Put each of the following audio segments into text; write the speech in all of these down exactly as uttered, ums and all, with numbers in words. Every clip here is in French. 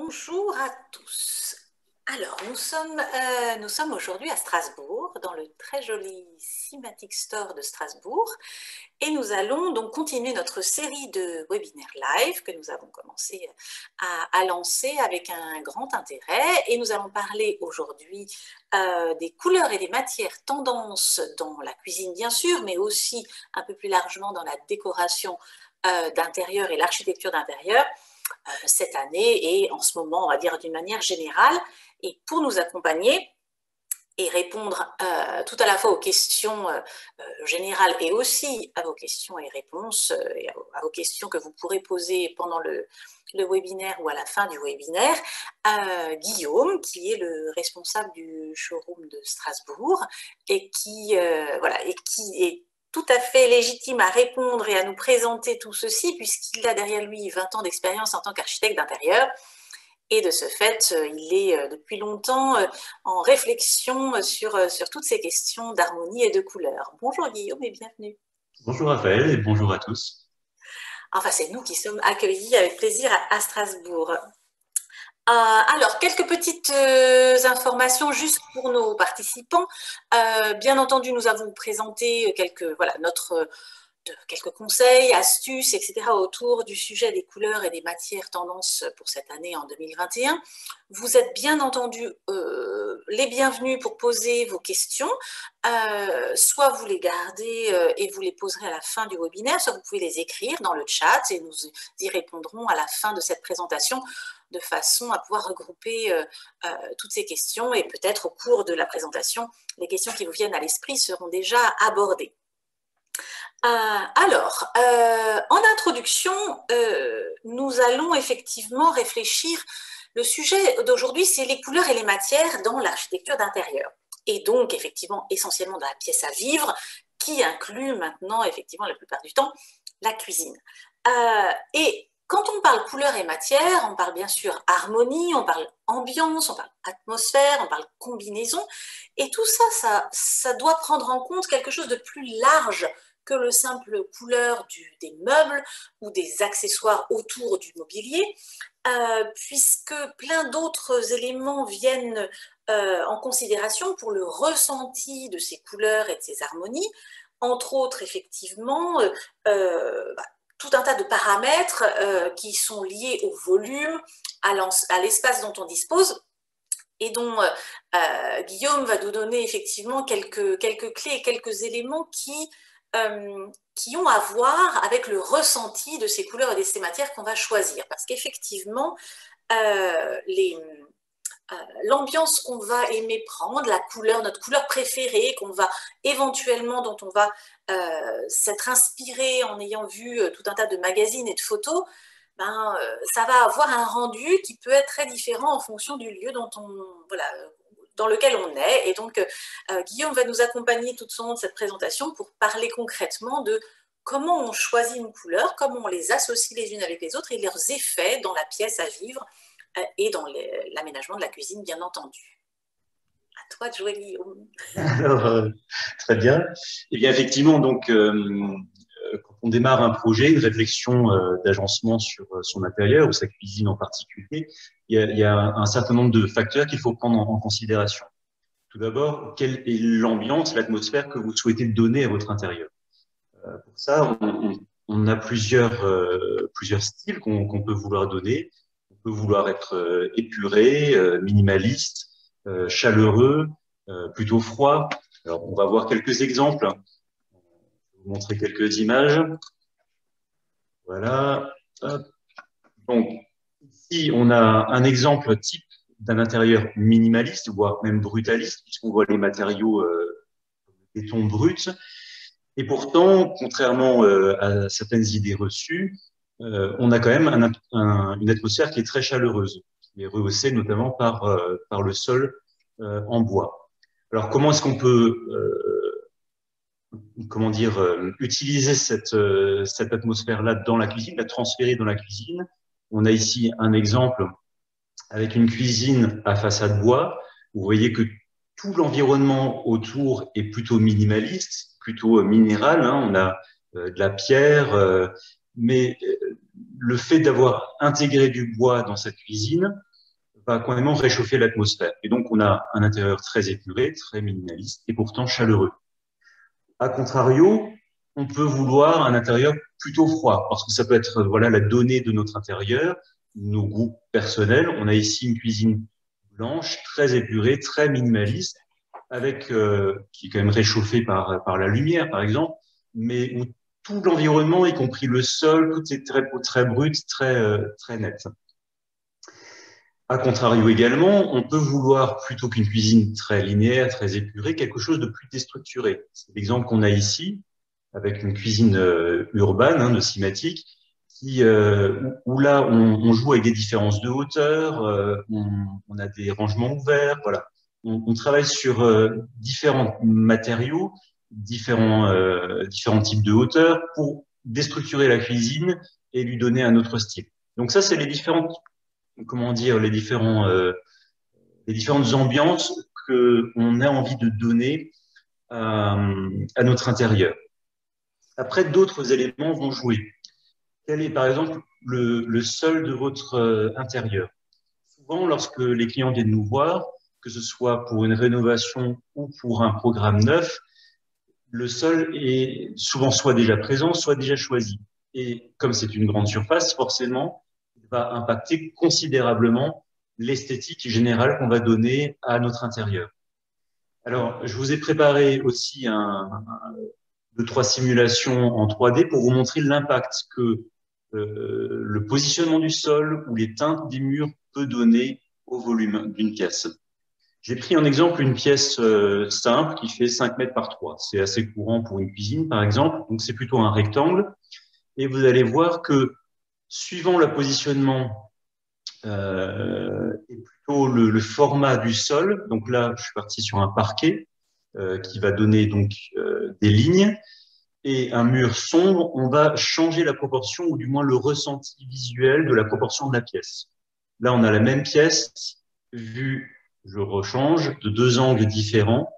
Bonjour à tous. Alors, nous sommes, euh, nous sommes aujourd'hui à Strasbourg, dans le très joli Thematic Store de Strasbourg, et nous allons donc continuer notre série de webinaires live que nous avons commencé à, à lancer avec un grand intérêt, et nous allons parler aujourd'hui euh, des couleurs et des matières tendances dans la cuisine bien sûr, mais aussi un peu plus largement dans la décoration euh, d'intérieur et l'architecture d'intérieur cette année et en ce moment, on va dire d'une manière générale. Et pour nous accompagner et répondre euh, tout à la fois aux questions euh, générales et aussi à vos questions et réponses, euh, et à, à vos questions que vous pourrez poser pendant le, le webinaire ou à la fin du webinaire, euh, Guillaume, qui est le responsable du showroom de Strasbourg et qui, euh, voilà, et qui est tout à fait légitime à répondre et à nous présenter tout ceci, puisqu'il a derrière lui vingt ans d'expérience en tant qu'architecte d'intérieur. Et de ce fait, il est depuis longtemps en réflexion sur, sur toutes ces questions d'harmonie et de couleur. Bonjour Guillaume et bienvenue. Bonjour Raphaël et bonjour à tous. Enfin, c'est nous qui sommes accueillis avec plaisir à, à Strasbourg. Euh, alors, quelques petites euh, informations juste pour nos participants. Euh, bien entendu, nous avons présenté quelques, voilà, notre, de, quelques conseils, astuces, et cetera autour du sujet des couleurs et des matières tendances pour cette année en deux mille vingt et un. Vous êtes bien entendu euh, les bienvenus pour poser vos questions. Euh, soit vous les gardez euh, et vous les poserez à la fin du webinaire, soit vous pouvez les écrire dans le chat et nous y répondrons à la fin de cette présentation, de façon à pouvoir regrouper euh, euh, toutes ces questions et peut-être au cours de la présentation, les questions qui vous viennent à l'esprit seront déjà abordées. Euh, alors, euh, en introduction, euh, nous allons effectivement réfléchir. Le sujet d'aujourd'hui, c'est les couleurs et les matières dans l'architecture d'intérieur. Et donc, effectivement, essentiellement dans la pièce à vivre, qui inclut maintenant, effectivement, la plupart du temps, la cuisine. Euh, et quand on parle couleurs et matières, on parle bien sûr harmonie, on parle ambiance, on parle atmosphère, on parle combinaison. Et tout ça, ça, ça doit prendre en compte quelque chose de plus large que le simple couleur du, des meubles ou des accessoires autour du mobilier, euh, puisque plein d'autres éléments viennent euh, en considération pour le ressenti de ces couleurs et de ces harmonies, entre autres effectivement euh, euh, bah, tout un tas de paramètres euh, qui sont liés au volume, à l'espace dont on dispose, et dont euh, Guillaume va nous donner effectivement quelques, quelques clés et quelques éléments qui, euh, qui ont à voir avec le ressenti de ces couleurs et de ces matières qu'on va choisir. Parce qu'effectivement, euh, les... Euh, l'ambiance qu'on va aimer prendre, la couleur, notre couleur préférée, qu'on va éventuellement, dont on va euh, s'être inspiré en ayant vu euh, tout un tas de magazines et de photos, ben, euh, ça va avoir un rendu qui peut être très différent en fonction du lieu dont on, voilà, dans lequel on est. Et donc, euh, Guillaume va nous accompagner tout au long de cette présentation pour parler concrètement de comment on choisit une couleur, comment on les associe les unes avec les autres et leurs effets dans la pièce à vivre et dans l'aménagement de la cuisine, bien entendu. À toi de jouer, Guillaume. Alors, euh, très bien. Eh bien, effectivement, donc, euh, euh, quand on démarre un projet, une réflexion euh, d'agencement sur euh, son intérieur ou sa cuisine en particulier, il y a, il y a un certain nombre de facteurs qu'il faut prendre en, en considération. Tout d'abord, quelle est l'ambiance, l'atmosphère que vous souhaitez donner à votre intérieur? Euh, pour ça, on, on, on a plusieurs, euh, plusieurs styles qu'on qu'on peut vouloir donner. On peut vouloir être euh, épuré, euh, minimaliste, euh, chaleureux, euh, plutôt froid. Alors, on va voir quelques exemples. Je vais vous montrer quelques images. Voilà. Hop. Donc, ici, on a un exemple type d'un intérieur minimaliste, voire même brutaliste, puisqu'on voit les matériaux euh, béton brut. Et pourtant, contrairement euh, à certaines idées reçues, euh, on a quand même un, un, une atmosphère qui est très chaleureuse, qui est rehaussée notamment par, euh, par le sol euh, en bois. Alors, comment est-ce qu'on peut, euh, comment dire, euh, utiliser cette, euh, cette atmosphère-là dans la cuisine, la transférer dans la cuisine? On a ici un exemple avec une cuisine à façade bois. Vous voyez que tout l'environnement autour est plutôt minimaliste, plutôt minéral. Hein. On a euh, de la pierre, euh, mais le fait d'avoir intégré du bois dans cette cuisine va quand même réchauffer l'atmosphère. Et donc, on a un intérieur très épuré, très minimaliste et pourtant chaleureux. A contrario, on peut vouloir un intérieur plutôt froid, parce que ça peut être voilà la donnée de notre intérieur, nos goûts personnels. On a ici une cuisine blanche, très épurée, très minimaliste, avec euh, qui est quand même réchauffée par par la lumière, par exemple, mais où tout l'environnement, y compris le sol, tout est très très brut, très euh, très net. A contrario également, on peut vouloir, plutôt qu'une cuisine très linéaire, très épurée, quelque chose de plus déstructuré. C'est l'exemple qu'on a ici, avec une cuisine euh, urbaine, hein, de cinématique, qui, euh, où, où là, on, on joue avec des différences de hauteur, euh, on, on a des rangements ouverts, voilà. On, on travaille sur euh, différents matériaux, différents, euh, différents types de hauteur pour déstructurer la cuisine et lui donner un autre style. Donc ça, c'est les différentes comment dire, les différents, euh, les différentes ambiances que on a envie de donner à, à notre intérieur. Après, d'autres éléments vont jouer. Quel est, par exemple, le, le sol de votre euh, intérieur? Souvent, lorsque les clients viennent nous voir, que ce soit pour une rénovation ou pour un programme neuf, le sol est souvent soit déjà présent, soit déjà choisi. Et comme c'est une grande surface, forcément, il va impacter considérablement l'esthétique générale qu'on va donner à notre intérieur. Alors, je vous ai préparé aussi un, un, deux, trois simulations en trois D pour vous montrer l'impact que euh, le positionnement du sol ou les teintes des murs peut donner au volume d'une pièce. J'ai pris en exemple une pièce euh, simple qui fait cinq mètres par trois. C'est assez courant pour une cuisine, par exemple. Donc, c'est plutôt un rectangle. Et vous allez voir que, suivant le positionnement euh, et plutôt le, le format du sol, donc là, je suis parti sur un parquet euh, qui va donner donc euh, des lignes et un mur sombre, on va changer la proportion ou du moins le ressenti visuel de la proportion de la pièce. Là, on a la même pièce vue, je rechange, de deux angles différents.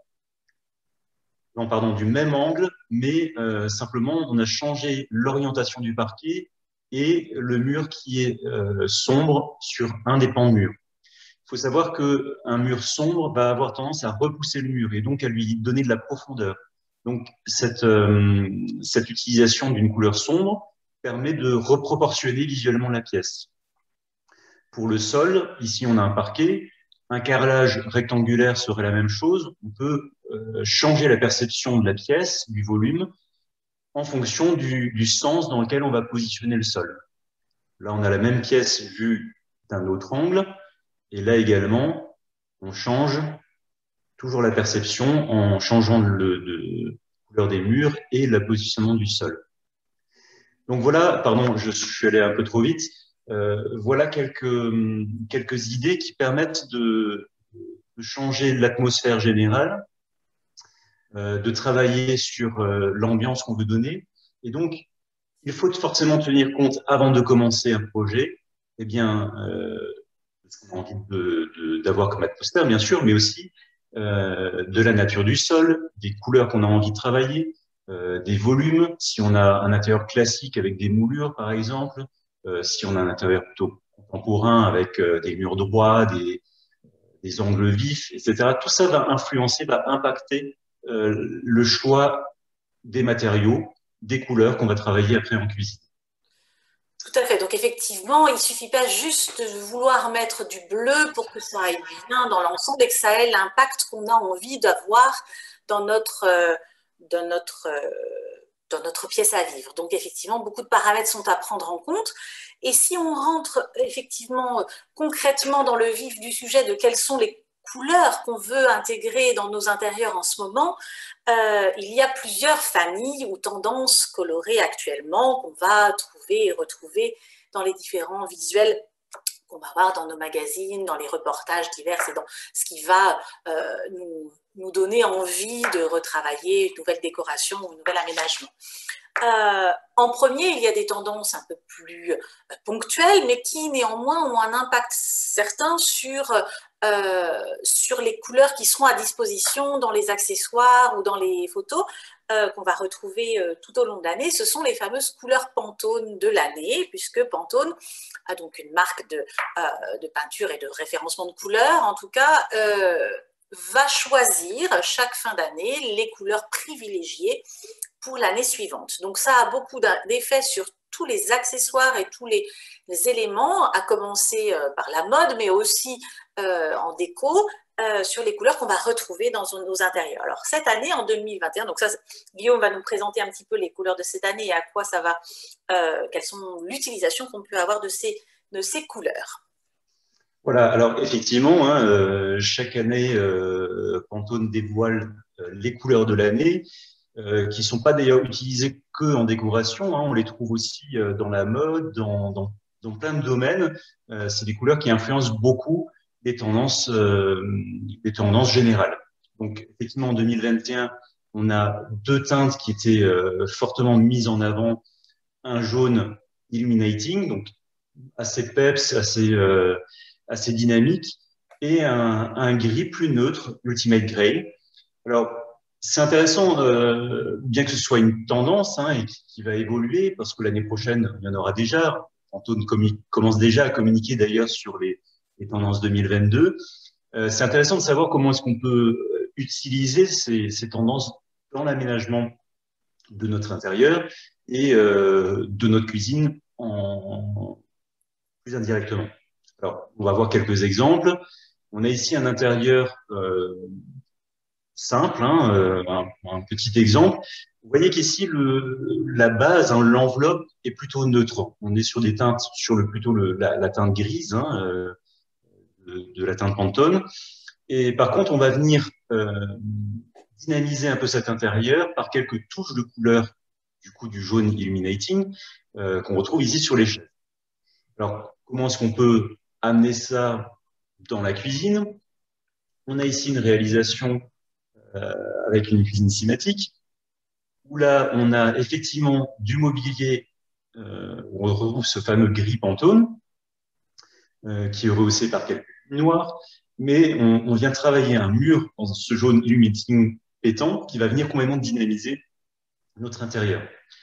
Non, pardon, du même angle, mais euh, simplement, on a changé l'orientation du parquet et le mur qui est euh, sombre sur un des pans de mur. Il faut savoir qu'un mur sombre va avoir tendance à repousser le mur et donc à lui donner de la profondeur. Donc, cette, euh, cette utilisation d'une couleur sombre permet de reproportionner visuellement la pièce. Pour le sol, ici, on a un parquet. Un carrelage rectangulaire serait la même chose. On peut euh, changer la perception de la pièce, du volume, en fonction du, du sens dans lequel on va positionner le sol. Là, on a la même pièce vue d'un autre angle. Et là également, on change toujours la perception en changeant le, de couleur des murs et le positionnement du sol. Donc voilà, pardon, je suis allé un peu trop vite. Euh, voilà quelques, quelques idées qui permettent de, de changer l'atmosphère générale, euh, de travailler sur euh, l'ambiance qu'on veut donner. Et donc, il faut forcément tenir compte, avant de commencer un projet, eh bien, euh, de ce qu'on a envie de, de, d'avoir comme atmosphère, bien sûr, mais aussi euh, de la nature du sol, des couleurs qu'on a envie de travailler, euh, des volumes, si on a un intérieur classique avec des moulures, par exemple, euh, si on a un intérieur plutôt contemporain avec euh, des murs droits, des, des angles vifs, et cetera. Tout ça va influencer, va impacter euh, le choix des matériaux, des couleurs qu'on va travailler après en cuisine. Tout à fait. Donc effectivement, il ne suffit pas juste de vouloir mettre du bleu pour que ça aille bien dans l'ensemble et que ça ait l'impact qu'on a envie d'avoir dans notre, euh, dans notre, euh, dans notre pièce à vivre. Donc effectivement, beaucoup de paramètres sont à prendre en compte. Et si on rentre effectivement concrètement dans le vif du sujet de quelles sont les couleurs qu'on veut intégrer dans nos intérieurs en ce moment, euh, il y a plusieurs familles ou tendances colorées actuellement qu'on va trouver et retrouver dans les différents visuels qu'on va voir dans nos magazines, dans les reportages divers et dans ce qui va euh, nous, nous donner envie de retravailler une nouvelle décoration ou un nouvel aménagement. Euh, en premier, il y a des tendances un peu plus ponctuelles, mais qui néanmoins ont un impact certain sur, euh, sur les couleurs qui seront à disposition dans les accessoires ou dans les photos euh, qu'on va retrouver euh, tout au long de l'année. Ce sont les fameuses couleurs Pantone de l'année, puisque Pantone a donc une marque de, euh, de peinture et de référencement de couleurs, en tout cas, euh, va choisir chaque fin d'année les couleurs privilégiées pour l'année suivante. Donc ça a beaucoup d'effets sur tous les accessoires et tous les, les éléments, à commencer euh, par la mode, mais aussi euh, en déco, euh, sur les couleurs qu'on va retrouver dans nos intérieurs. Alors cette année, en deux mille vingt et un, donc ça, Guillaume va nous présenter un petit peu les couleurs de cette année et à quoi ça va, euh, quelles sont l'utilisation qu'on peut avoir de ces, de ces couleurs. Voilà, alors effectivement, hein, euh, chaque année, euh, Pantone dévoile euh, les couleurs de l'année, euh, qui sont pas d'ailleurs utilisées que en décoration, hein, on les trouve aussi euh, dans la mode, dans, dans, dans plein de domaines. Euh, c'est des couleurs qui influencent beaucoup les tendances, euh, les tendances générales. Donc effectivement, en deux mille vingt et un, on a deux teintes qui étaient euh, fortement mises en avant, un jaune illuminating, donc assez peps, assez, euh, assez dynamique, et un, un gris plus neutre, Ultimate Grey. Alors, c'est intéressant, euh, bien que ce soit une tendance hein, et qui, qui va évoluer, parce que l'année prochaine, il y en aura déjà. Pantone commence déjà à communiquer d'ailleurs sur les, les tendances deux mille vingt-deux. Euh, c'est intéressant de savoir comment est-ce qu'on peut utiliser ces, ces tendances dans l'aménagement de notre intérieur et euh, de notre cuisine en, plus indirectement. Alors, on va voir quelques exemples. On a ici un intérieur euh, simple, hein, euh, un, un, petit exemple. Vous voyez qu'ici, le, la base, hein, l'enveloppe est plutôt neutre. On est sur des teintes, sur le plutôt le, la, la teinte grise hein, euh, de, de la teinte Pantone. Et par contre, on va venir euh, dynamiser un peu cet intérieur par quelques touches de couleur du coup du jaune illuminating euh, qu'on retrouve ici sur les chaises. Alors, comment est-ce qu'on peut amener ça dans la cuisine? On a ici une réalisation euh, avec une cuisine cinématique, où là, on a effectivement du mobilier, euh, où on retrouve ce fameux gris Pantone, euh, qui est rehaussé par quelques noirs, mais on, on vient travailler un mur dans ce jaune illuminating pétant qui va venir complètement dynamiser notre intérieur.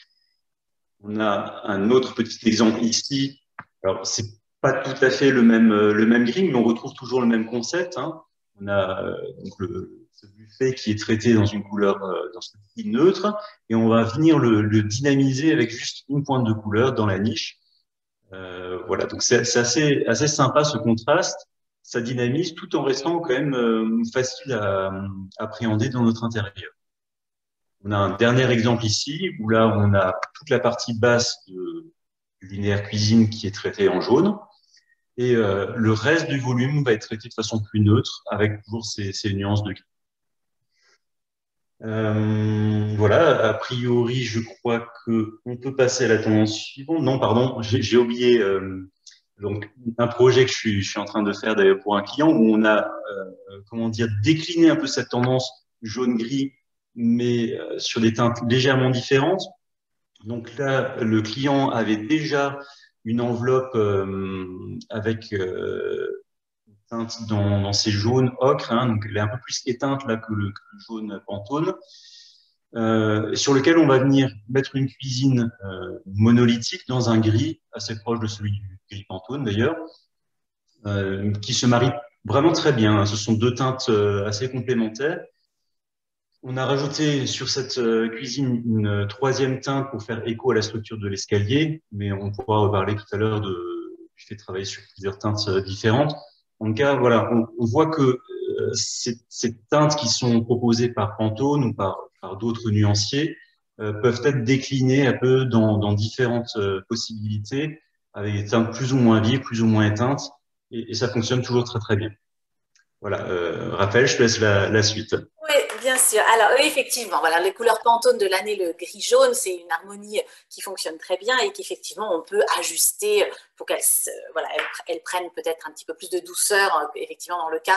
On a un autre petit exemple ici. Alors, c'est pas tout à fait le même, le même gris, mais on retrouve toujours le même concept. Hein. On a euh, donc le, ce buffet qui est traité dans une couleur, euh, dans ce gris neutre, et on va venir le, le dynamiser avec juste une pointe de couleur dans la niche. Euh, voilà, donc c'est assez, assez sympa ce contraste. Ça dynamise tout en restant quand même euh, facile à, à appréhender dans notre intérieur. On a un dernier exemple ici, où là, on a toute la partie basse de, du linéaire cuisine qui est traitée en jaune. Et euh, le reste du volume va être traité de façon plus neutre, avec toujours ces, ces nuances de gris. Euh, voilà, a priori, je crois qu'on peut passer à la tendance suivante. Non, pardon, j'ai oublié euh, donc, un projet que je suis, je suis en train de faire d'ailleurs pour un client, où on a, euh, comment dire, décliné un peu cette tendance jaune-gris, mais euh, sur des teintes légèrement différentes. Donc là, le client avait déjà une enveloppe euh, avec euh, une teinte dans, dans ces jaunes ocre, hein, donc elle est un peu plus éteinte là que le, que le jaune Pantone, euh, sur lequel on va venir mettre une cuisine euh, monolithique dans un gris assez proche de celui du gris Pantone d'ailleurs, euh, qui se marie vraiment très bien. Hein. Ce sont deux teintes euh, assez complémentaires. On a rajouté sur cette euh, cuisine une troisième teinte pour faire écho à la structure de l'escalier, mais on pourra reparler tout à l'heure de du fait de travailler sur plusieurs teintes euh, différentes. En tout cas, voilà, on, on voit que euh, ces, ces teintes qui sont proposées par Pantone ou par, par d'autres nuanciers euh, peuvent être déclinées un peu dans, dans différentes euh, possibilités, avec des teintes plus ou moins vives, plus ou moins éteintes, et, et ça fonctionne toujours très très bien. Voilà, euh, Raphaël, je te laisse la, la suite. Oui, bien sûr. Alors, oui, effectivement, voilà, les couleurs Pantone de l'année, le gris-jaune, c'est une harmonie qui fonctionne très bien et qu'effectivement, on peut ajuster pour qu'elles voilà, elles, elles prennent peut-être un petit peu plus de douceur, effectivement, dans le cas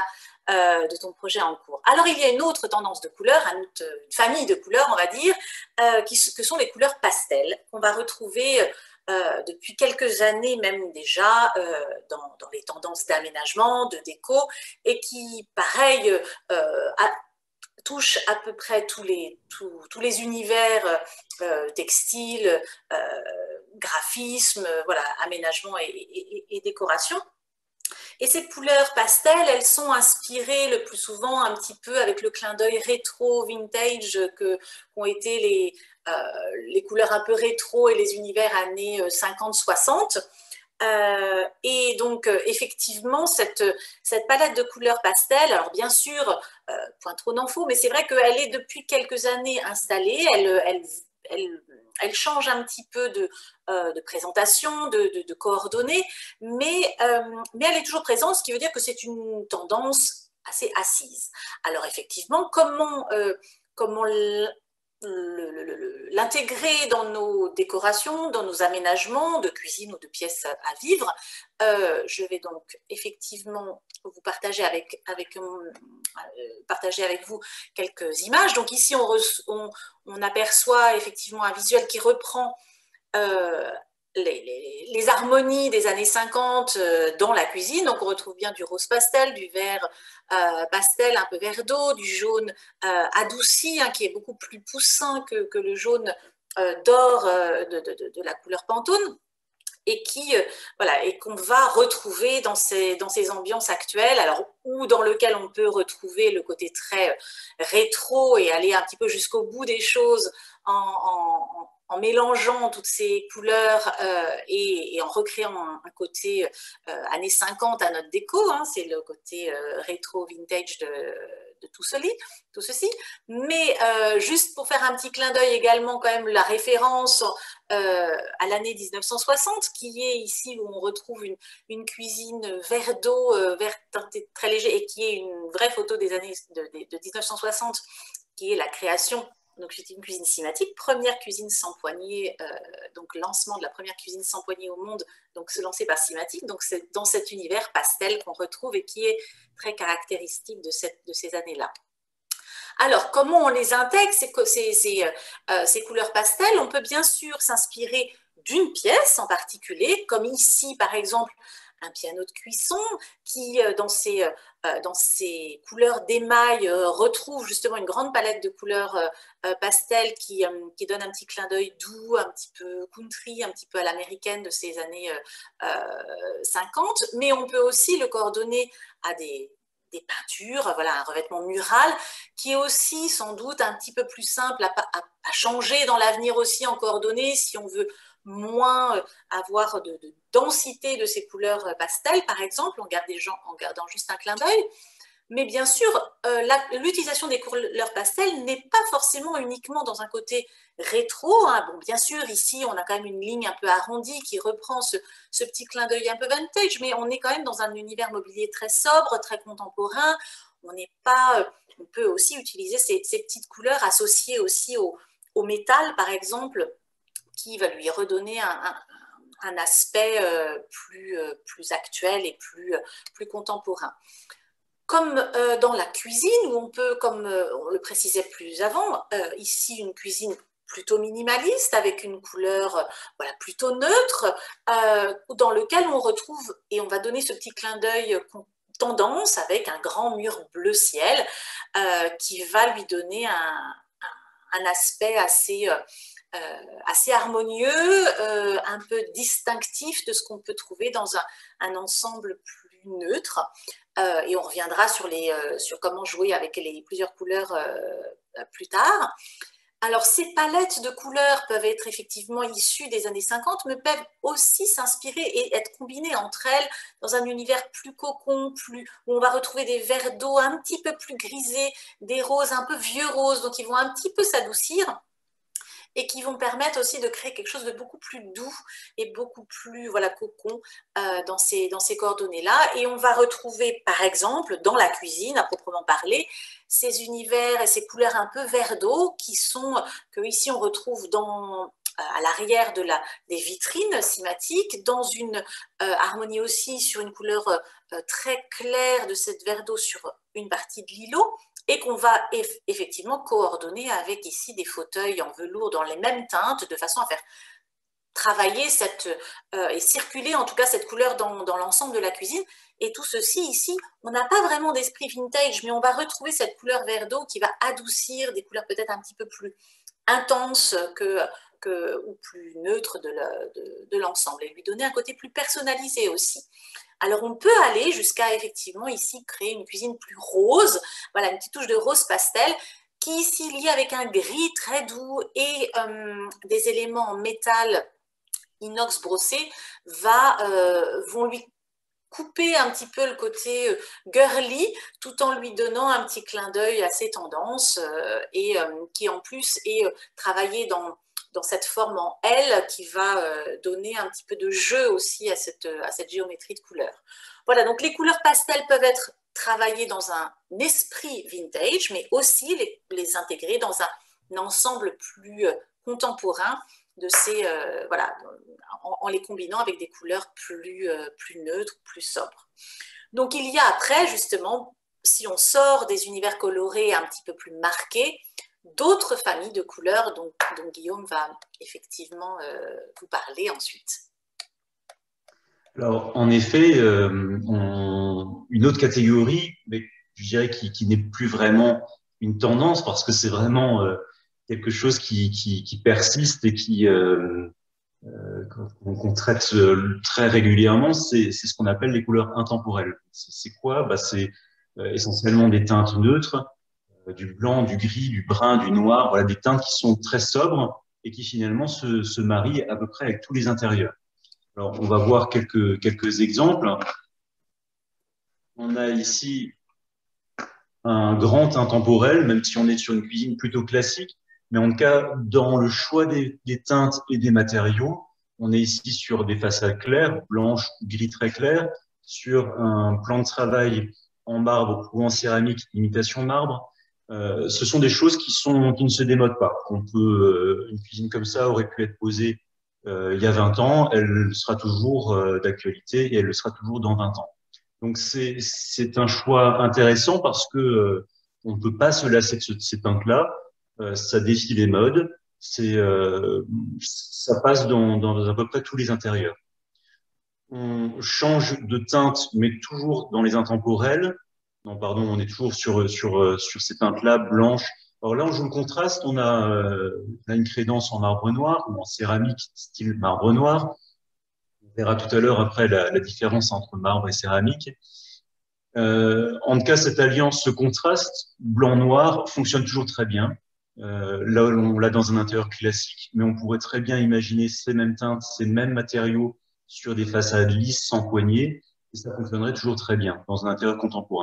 euh, de ton projet en cours. Alors, il y a une autre tendance de couleurs, un autre, une famille de couleurs, on va dire, euh, qui, que sont les couleurs pastel, qu'on va retrouver euh, depuis quelques années même déjà euh, dans, dans les tendances d'aménagement, de déco, et qui, pareil, euh, a, touche à peu près tous les, tous, tous les univers euh, textiles, euh, graphisme, voilà, aménagement et, et, et décoration. Et ces couleurs pastel, elles sont inspirées le plus souvent un petit peu avec le clin d'œil rétro, vintage, que qu'ont été les, euh, les couleurs un peu rétro et les univers années cinquante soixante. Euh, et donc, euh, effectivement, cette, cette palette de couleurs pastel, alors bien sûr, euh, point trop n'en faut, mais c'est vrai qu'elle est depuis quelques années installée, elle, elle, elle, elle change un petit peu de, euh, de présentation, de, de, de coordonnées, mais, euh, mais elle est toujours présente, ce qui veut dire que c'est une tendance assez assise. Alors, effectivement, comment, euh, comment l'intégrer dans nos décorations, dans nos aménagements de cuisine ou de pièces à vivre. Euh, je vais donc effectivement vous partager avec, avec, euh, partager avec vous quelques images. Donc ici, on, on, on aperçoit effectivement un visuel qui reprend euh, les, les, les harmonies des années cinquante euh, dans la cuisine. Donc on retrouve bien du rose pastel, du vert euh, pastel un peu vert d'eau, du jaune euh, adouci, hein, qui est beaucoup plus poussin que, que le jaune euh, d'or euh, de, de, de la couleur Pantone, et qui euh, voilà, et qu'on va retrouver dans ces, dans ces ambiances actuelles, alors ou dans lequel on peut retrouver le côté très rétro et aller un petit peu jusqu'au bout des choses en, en, en mélangeant toutes ces couleurs euh, et, et en recréant un, un côté euh, années cinquante à notre déco, hein, c'est le côté euh, rétro vintage de, de tout, ceci, tout ceci. Mais euh, juste pour faire un petit clin d'œil également, quand même, la référence euh, à l'année mille neuf cent soixante, qui est ici où on retrouve une, une cuisine vert d'eau, euh, vert teinté très léger, et qui est une vraie photo des années de, de, de mille neuf cent soixante, qui est la création. Donc, c'était une cuisine cinématique, première cuisine sans poignée, euh, donc lancement de la première cuisine sans poignée au monde, donc se lancer par Cinématique. Donc, c'est dans cet univers pastel qu'on retrouve et qui est très caractéristique de, cette, de ces années-là. Alors, comment on les intègre, ces, ces, ces, euh, ces couleurs pastel? On peut bien sûr s'inspirer d'une pièce en particulier, comme ici, par exemple, un piano de cuisson qui, dans ses, euh, dans ses couleurs d'émail, euh, retrouve justement une grande palette de couleurs euh, pastel qui, euh, qui donne un petit clin d'œil doux, un petit peu country, un petit peu à l'américaine de ces années euh, cinquante. Mais on peut aussi le coordonner à des, des peintures, voilà, un revêtement mural qui est aussi sans doute un petit peu plus simple à, à, à changer dans l'avenir aussi en coordonnées si on veut moins avoir de, de densité de ces couleurs pastel, par exemple, en, garde des gens, en gardant juste un clin d'œil. Mais bien sûr, euh, l'utilisation des couleurs pastel n'est pas forcément uniquement dans un côté rétro. Hein. Bon, bien sûr, ici, on a quand même une ligne un peu arrondie qui reprend ce, ce petit clin d'œil un peu vintage, mais on est quand même dans un univers mobilier très sobre, très contemporain. On n'est pas... On peut aussi utiliser ces, ces petites couleurs associées aussi au, au métal, par exemple, qui va lui redonner un, un, un aspect euh, plus, euh, plus actuel et plus, euh, plus contemporain. Comme euh, dans la cuisine, où on peut, comme euh, on le précisait plus avant, euh, ici une cuisine plutôt minimaliste, avec une couleur euh, voilà, plutôt neutre, euh, dans lequel on retrouve, et on va donner ce petit clin d'œil tendance, avec un grand mur bleu ciel, euh, qui va lui donner un, un, un aspect assez... Euh, Euh, assez harmonieux, euh, un peu distinctif de ce qu'on peut trouver dans un, un ensemble plus neutre. Euh, et on reviendra sur, les, euh, sur comment jouer avec les plusieurs couleurs euh, plus tard. Alors, ces palettes de couleurs peuvent être effectivement issues des années cinquante, mais peuvent aussi s'inspirer et être combinées entre elles dans un univers plus cocon, plus, où on va retrouver des verts d'eau un petit peu plus grisés, des roses un peu vieux roses, donc ils vont un petit peu s'adoucir, et qui vont permettre aussi de créer quelque chose de beaucoup plus doux et beaucoup plus voilà, cocon euh, dans ces, dans ces coordonnées-là. Et on va retrouver, par exemple, dans la cuisine, à proprement parler, ces univers et ces couleurs un peu vert d'eau qui sont, que ici on retrouve dans, à l'arrière de la, des vitrines cinématiques, dans une euh, harmonie aussi sur une couleur euh, très claire de cette vert d'eau sur une partie de l'îlot et qu'on va eff effectivement coordonner avec ici des fauteuils en velours dans les mêmes teintes de façon à faire travailler cette, euh, et circuler en tout cas cette couleur dans, dans l'ensemble de la cuisine. Et tout ceci ici, on n'a pas vraiment d'esprit vintage, mais on va retrouver cette couleur vert d'eau qui va adoucir des couleurs peut-être un petit peu plus intenses que, que, ou plus neutres de l'ensemble, et lui donner un côté plus personnalisé aussi. Alors on peut aller jusqu'à effectivement ici créer une cuisine plus rose, voilà, une petite touche de rose pastel, qui ici liée avec un gris très doux et euh, des éléments en métal inox brossé va, euh, vont lui couper un petit peu le côté girly tout en lui donnant un petit clin d'œil à ses tendances euh, et euh, qui en plus est euh, travaillé dans, dans cette forme en L qui va euh, donner un petit peu de jeu aussi à cette, à cette géométrie de couleurs. Voilà, donc les couleurs pastel peuvent être travaillées dans un esprit vintage, mais aussi les, les intégrer dans un, un ensemble plus euh, contemporain de ces, euh, voilà, en, en les combinant avec des couleurs plus, euh, plus neutres, plus sobres. Donc il y a après, justement, si on sort des univers colorés un petit peu plus marqués, d'autres familles de couleurs dont, dont Guillaume va effectivement euh, vous parler ensuite. Alors, en effet, euh, on, une autre catégorie, mais je dirais qui, qui n'est plus vraiment une tendance parce que c'est vraiment euh, quelque chose qui, qui, qui persiste et qui euh, euh, qu'on qu'on traite euh, très régulièrement, c'est ce qu'on appelle les couleurs intemporelles. C'est quoi? Bah, c'est euh, essentiellement des teintes neutres, euh, du blanc, du gris, du brun, du noir, voilà, des teintes qui sont très sobres et qui finalement se, se marient à peu près avec tous les intérieurs. Alors, on va voir quelques, quelques exemples. On a ici un grand intemporel, même si on est sur une cuisine plutôt classique, mais en tout cas, dans le choix des, des teintes et des matériaux, on est ici sur des façades claires, blanches ou gris très clair, sur un plan de travail en marbre ou en céramique, imitation marbre. Euh, ce sont des choses qui, sont, qui ne se démodent pas. On peut, euh, une cuisine comme ça aurait pu être posée euh, il y a vingt ans, elle sera toujours euh, d'actualité et elle le sera toujours dans vingt ans. Donc c'est c'est un choix intéressant parce que euh, on ne peut pas se lasser de, ce, de ces teintes-là. Euh, ça défie les modes. C'est euh, ça passe dans, dans à peu près tous les intérieurs. On change de teinte, mais toujours dans les intemporels. Non, pardon, on est toujours sur sur sur ces teintes-là blanches. Alors là, on joue le contraste. On a, euh, on a une crédence en marbre noir ou en céramique style marbre noir. On verra tout à l'heure après la, la différence entre marbre et céramique. Euh, en tout cas, cette alliance, ce contraste blanc-noir fonctionne toujours très bien. Euh, là, on l'a dans un intérieur classique, mais on pourrait très bien imaginer ces mêmes teintes, ces mêmes matériaux sur des façades lisses, sans poignée, et ça fonctionnerait toujours très bien dans un intérieur contemporain.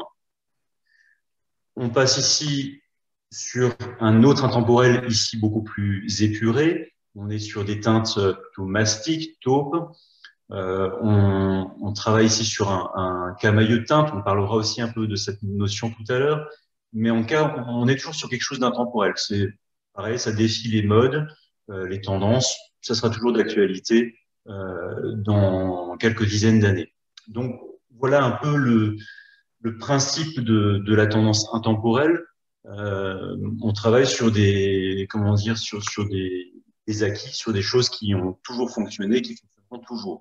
On passe ici sur un autre intemporel, ici beaucoup plus épuré. On est sur des teintes plutôt mastiques, taupes. Euh, on, on travaille ici sur un, un camailleux de teinte. On parlera aussi un peu de cette notion tout à l'heure. Mais en cas, on est toujours sur quelque chose d'intemporel. C'est pareil, ça défie les modes, euh, les tendances. Ça sera toujours d'actualité euh, dans quelques dizaines d'années. Donc, voilà un peu le, le principe de, de la tendance intemporelle. Euh, on travaille sur des, comment dire, sur, sur des, des acquis, sur des choses qui ont toujours fonctionné, qui fonctionnent toujours.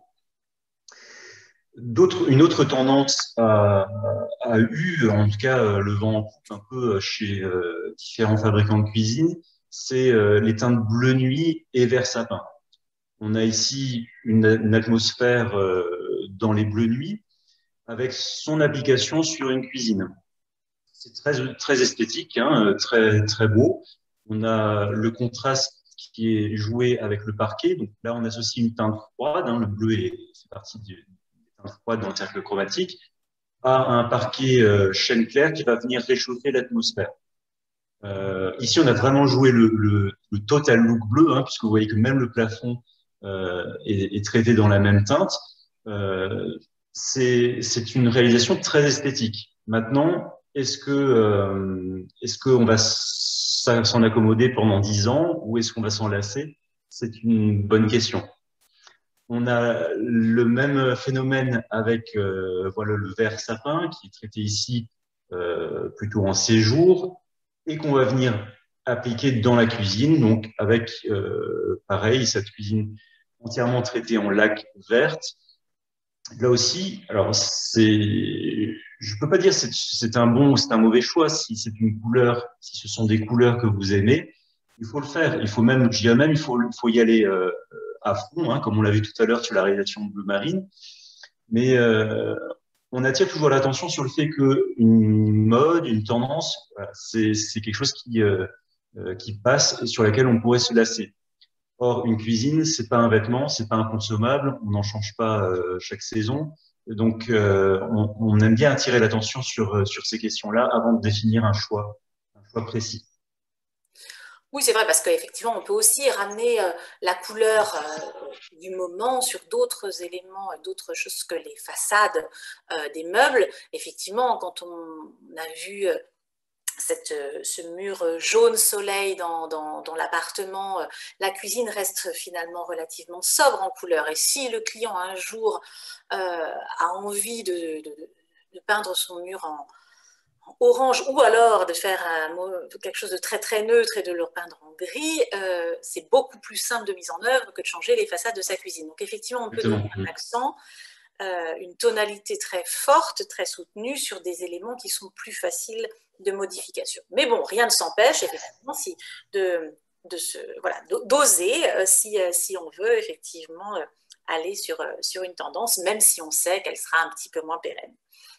D'autres, une autre tendance a, a eu, en tout cas, le vent en poupe un peu chez euh, différents fabricants de cuisine, c'est euh, les teintes bleu nuit et vert sapin. On a ici une, une atmosphère euh, dans les bleus nuits avec son application sur une cuisine. C'est très, très esthétique, hein, très, très beau. On a le contraste qui est joué avec le parquet. Donc là, on associe une teinte froide, hein, le bleu est, c'est partie du froide dans le cercle chromatique, à un parquet euh, chêne clair qui va venir réchauffer l'atmosphère. Euh, ici, on a vraiment joué le, le, le total look bleu, hein, puisque vous voyez que même le plafond euh, est, est traité dans la même teinte. Euh, c'est une réalisation très esthétique. Maintenant, est-ce que euh, est-ce qu'on va s'en accommoder pendant dix ans ou est-ce qu'on va s'en lasser? C'est une bonne question. On a le même phénomène avec euh, voilà, le vert sapin qui est traité ici euh, plutôt en séjour, et qu'on va venir appliquer dans la cuisine, donc avec, euh, pareil, cette cuisine entièrement traitée en laque verte. Là aussi, alors c'est, je peux pas dire c'est c'est un bon ou c'est un mauvais choix. Si c'est une couleur, si ce sont des couleurs que vous aimez, il faut le faire. Il faut même, je dirais même, il faut, il faut y aller euh, à fond, hein, comme on l'a vu tout à l'heure sur la réalisation bleu marine. Mais euh, on attire toujours l'attention sur le fait que une mode, une tendance, voilà, c'est c'est quelque chose qui euh, euh, qui passe et sur laquelle on pourrait se lasser. Or, une cuisine, c'est pas un vêtement, c'est pas un consommable, on n'en change pas euh, chaque saison. Donc, euh, on, on aime bien attirer l'attention sur sur ces questions-là avant de définir un choix, un choix précis. Oui, c'est vrai, parce qu'effectivement, on peut aussi ramener euh, la couleur euh, du moment sur d'autres éléments, d'autres choses que les façades euh, des meubles. Effectivement, quand on a vu euh, cette, euh, ce mur jaune soleil dans, dans, dans l'appartement, euh, la cuisine reste finalement relativement sobre en couleur. Et si le client un jour euh, a envie de, de, de peindre son mur en orange ou alors de faire un, quelque chose de très très neutre et de le peindre en gris, euh, c'est beaucoup plus simple de mise en œuvre que de changer les façades de sa cuisine. Donc effectivement, on peut Exactement. donner un accent, euh, une tonalité très forte, très soutenue sur des éléments qui sont plus faciles de modification. Mais bon, rien ne s'empêche effectivement si de, de se, voilà, d'oser euh, si, euh, si on veut effectivement euh, aller sur, euh, sur une tendance, même si on sait qu'elle sera un petit peu moins pérenne.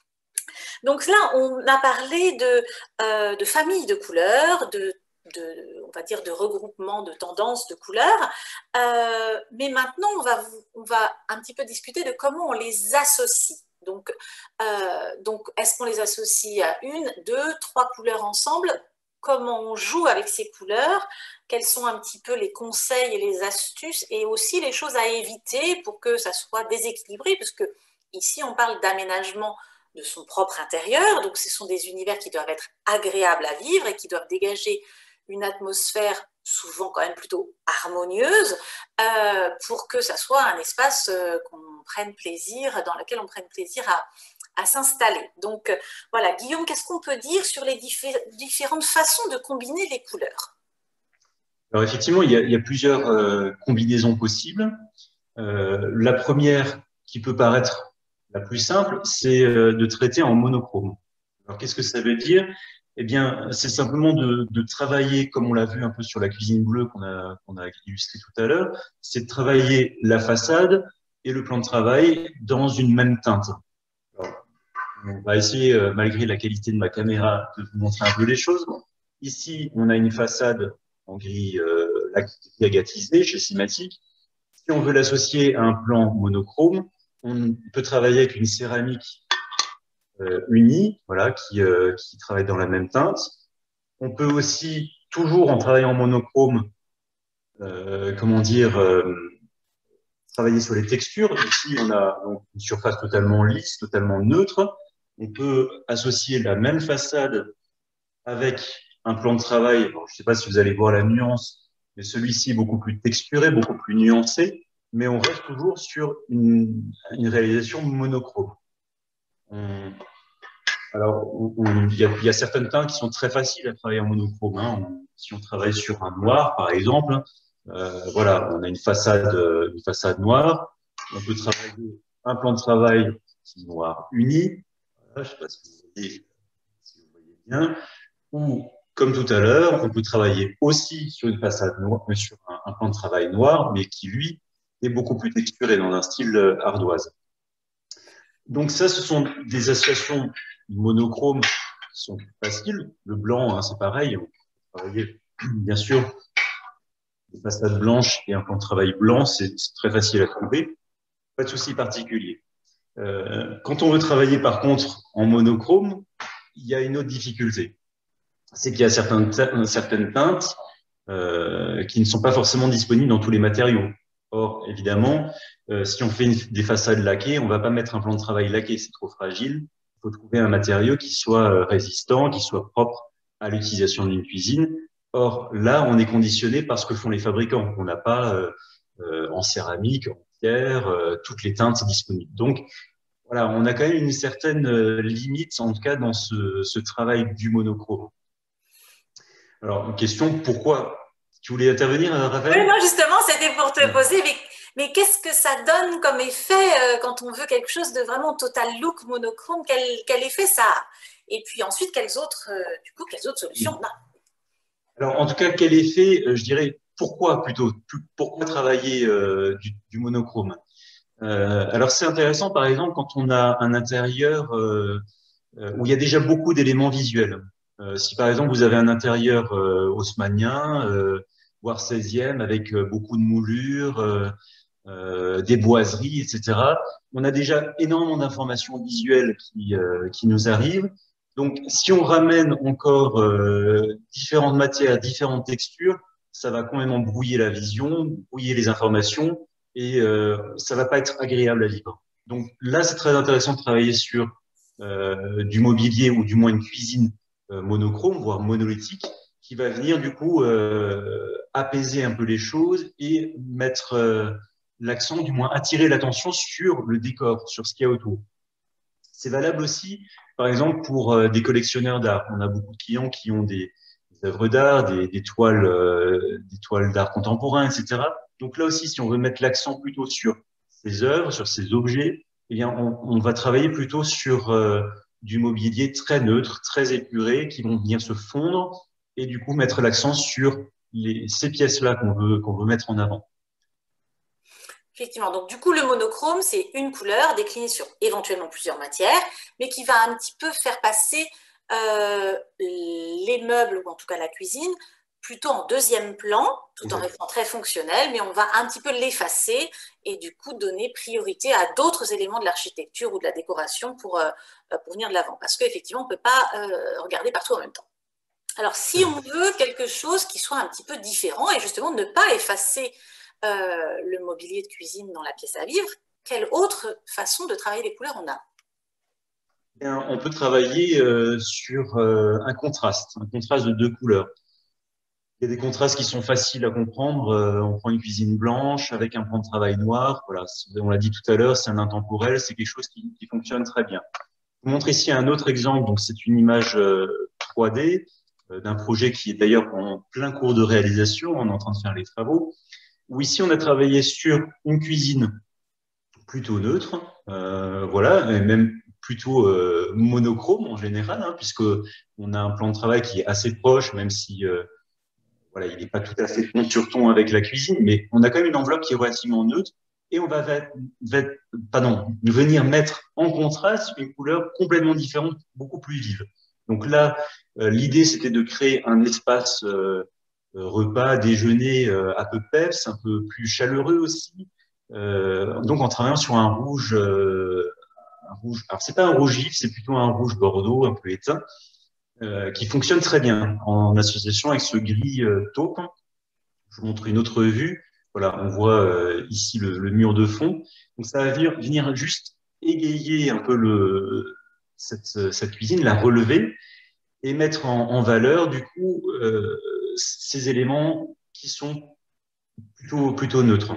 Donc là, on a parlé de, euh, de famille de couleurs, de, de, on va dire de regroupement de tendances de couleurs, euh, mais maintenant, on va, on va un petit peu discuter de comment on les associe. Donc, euh, donc est-ce qu'on les associe à une, deux, trois couleurs ensemble? Comment on joue avec ces couleurs? Quels sont un petit peu les conseils et les astuces et aussi les choses à éviter pour que ça soit déséquilibré? Parce que ici, on parle d'aménagement de son propre intérieur, donc ce sont des univers qui doivent être agréables à vivre et qui doivent dégager une atmosphère souvent quand même plutôt harmonieuse euh, pour que ça soit un espace euh, qu'on prenne plaisir, dans lequel on prenne plaisir à, à s'installer. Donc euh, voilà, Guillaume, qu'est-ce qu'on peut dire sur les diffé- différentes façons de combiner les couleurs? Alors effectivement, il y a, il y a plusieurs euh, combinaisons possibles. Euh, la première qui peut paraître la plus simple, c'est euh, de traiter en monochrome. Alors qu'est-ce que ça veut dire? Eh bien, c'est simplement de, de travailler, comme on l'a vu un peu sur la cuisine bleue qu'on a, qu'on a illustré tout à l'heure, c'est de travailler la façade et le plan de travail dans une même teinte. Alors, on va essayer, euh, malgré la qualité de ma caméra, de vous montrer un peu les choses. Ici, on a une façade en gris, euh, gris agatisé chez Simatic. Si on veut l'associer à un plan monochrome, on peut travailler avec une céramique euh, unie, voilà, qui, euh, qui travaille dans la même teinte. On peut aussi, toujours en travaillant en monochrome, euh, comment dire, euh, travailler sur les textures. Ici, on a donc une surface totalement lisse, totalement neutre. On peut associer la même façade avec un plan de travail. Bon, je ne sais pas si vous allez voir la nuance, mais celui-ci est beaucoup plus texturé, beaucoup plus nuancé, mais on reste toujours sur une, une réalisation monochrome. On, alors, il y, a, y a certaines teintes qui sont très faciles à travailler en monochrome. Hein. On, si on travaille sur un noir, par exemple, euh, voilà, on a une façade, une façade noire. On peut travailler un plan de travail noir uni. Voilà, je ne sais pas si vous voyez, si vous voyez bien. Ou, comme tout à l'heure, on peut travailler aussi sur une façade noire, mais sur un, un plan de travail noir, mais qui, lui, est beaucoup plus texturé dans un style ardoise. Donc ça, ce sont des associations monochromes qui sont faciles. Le blanc, hein, c'est pareil. On peut travailler, bien sûr, des façades blanches et un plan de travail blanc, c'est très facile à trouver. Pas de souci particulier. Euh, quand on veut travailler, par contre, en monochrome, il y a une autre difficulté. C'est qu'il y a certaines, certaines teintes euh, qui ne sont pas forcément disponibles dans tous les matériaux. Or, évidemment, euh, si on fait une, des façades laquées, on va pas mettre un plan de travail laqué, c'est trop fragile. Il faut trouver un matériau qui soit euh, résistant, qui soit propre à l'utilisation d'une cuisine. Or, là, on est conditionné par ce que font les fabricants. On n'a pas euh, euh, en céramique, en pierre, euh, toutes les teintes disponibles. Donc, voilà, on a quand même une certaine euh, limite, en tout cas, dans ce, ce travail du monochrome. Alors, une question, pourquoi? Tu voulais intervenir, euh, Oui, Raphaël? non, justement, c'était pour te Ouais. poser, mais, mais qu'est-ce que ça donne comme effet euh, quand on veut quelque chose de vraiment total look monochrome? Quel, quel effet ça a? Et puis ensuite, quelles autres, euh, du coup, quelles autres solutions on a? Alors, en tout cas, quel effet, euh, je dirais, pourquoi plutôt, pourquoi travailler euh, du, du monochrome? Euh, alors, c'est intéressant, par exemple, quand on a un intérieur euh, euh, où il y a déjà beaucoup d'éléments visuels. Euh, si, par exemple, vous avez un intérieur euh, haussmannien, euh, voire seizième, avec euh, beaucoup de moulures, euh, euh, des boiseries, et cetera. On a déjà énormément d'informations visuelles qui, euh, qui nous arrivent. Donc, si on ramène encore euh, différentes matières, différentes textures, ça va complètement brouiller la vision, brouiller les informations et euh, ça va pas être agréable à vivre. Donc là, c'est très intéressant de travailler sur euh, du mobilier ou du moins une cuisine euh, monochrome, voire monolithique, qui va venir du coup euh, apaiser un peu les choses et mettre euh, l'accent, du moins attirer l'attention sur le décor, sur ce qu'il y a autour. C'est valable aussi, par exemple, pour euh, des collectionneurs d'art. On a beaucoup de clients qui ont des, des œuvres d'art, des, des toiles, euh, des toiles d'art contemporain, et cetera. Donc là aussi, si on veut mettre l'accent plutôt sur ces œuvres, sur ces objets, eh bien, on, on va travailler plutôt sur euh, du mobilier très neutre, très épuré, qui vont venir se fondre et du coup mettre l'accent sur les, ces pièces-là qu'on veut, qu'on veut mettre en avant. Effectivement, donc du coup, le monochrome, c'est une couleur déclinée sur éventuellement plusieurs matières, mais qui va un petit peu faire passer euh, les meubles, ou en tout cas la cuisine, plutôt en deuxième plan, tout en Exact. restant très fonctionnel, mais on va un petit peu l'effacer et du coup donner priorité à d'autres éléments de l'architecture ou de la décoration pour, euh, pour venir de l'avant. Parce qu'effectivement, on ne peut pas euh, regarder partout en même temps. Alors, si on veut quelque chose qui soit un petit peu différent et justement ne pas effacer euh, le mobilier de cuisine dans la pièce à vivre, quelle autre façon de travailler les couleurs on a? Bien, on peut travailler euh, sur euh, un contraste, un contraste de deux couleurs. Il y a des contrastes qui sont faciles à comprendre. Euh, on prend une cuisine blanche avec un plan de travail noir. Voilà, on l'a dit tout à l'heure, c'est un intemporel, c'est quelque chose qui, qui fonctionne très bien. Je vous montre ici un autre exemple. Donc, c'est une image euh, trois D euh, d'un projet qui est d'ailleurs en plein cours de réalisation. On est en train de faire les travaux. Où ici, on a travaillé sur une cuisine plutôt neutre, euh, voilà, et même plutôt euh, monochrome en général, hein, puisque on a un plan de travail qui est assez proche, même si euh, voilà, il n'est pas tout à fait ton sur ton avec la cuisine, mais on a quand même une enveloppe qui est relativement neutre, et on va, va, va pardon, venir mettre en contraste une couleur complètement différente, beaucoup plus vive. Donc là, euh, l'idée c'était de créer un espace euh, repas, déjeuner euh, un peu peps, un peu plus chaleureux aussi. Euh, donc en travaillant sur un rouge, euh, un rouge. Alors c'est pas un rouge vif, c'est plutôt un rouge bordeaux, un peu éteint, euh, qui fonctionne très bien en association avec ce gris euh, taupe. Je vous montre une autre vue. Voilà, on voit euh, ici le, le mur de fond. Donc ça va venir, venir juste égayer un peu le, cette, cette cuisine, la relever et mettre en, en valeur du coup euh, ces éléments qui sont plutôt, plutôt neutres.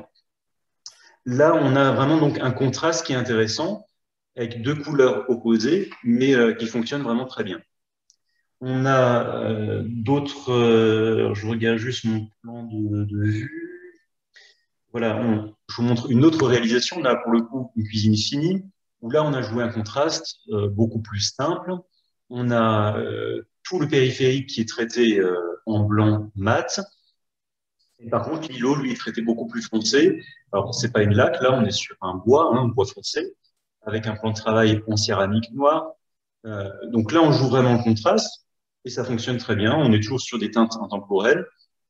Là, on a vraiment donc un contraste qui est intéressant avec deux couleurs opposées, mais euh, qui fonctionnent vraiment très bien. On a euh, d'autres. Euh, je regarde juste mon plan de, de vue. Voilà, on- je vous montre une autre réalisation. Là, pour le coup, une cuisine finie, où là, on a joué un contraste euh, beaucoup plus simple. On a euh, tout le périphérique qui est traité euh, en blanc mat. Et par contre, l'îlot, lui, est traité beaucoup plus foncé. Alors, c'est pas une laque, là, on est sur un bois, hein, un bois foncé, avec un plan de travail en céramique noire. Euh, donc là, on joue vraiment le contraste et ça fonctionne très bien. On est toujours sur des teintes intemporelles.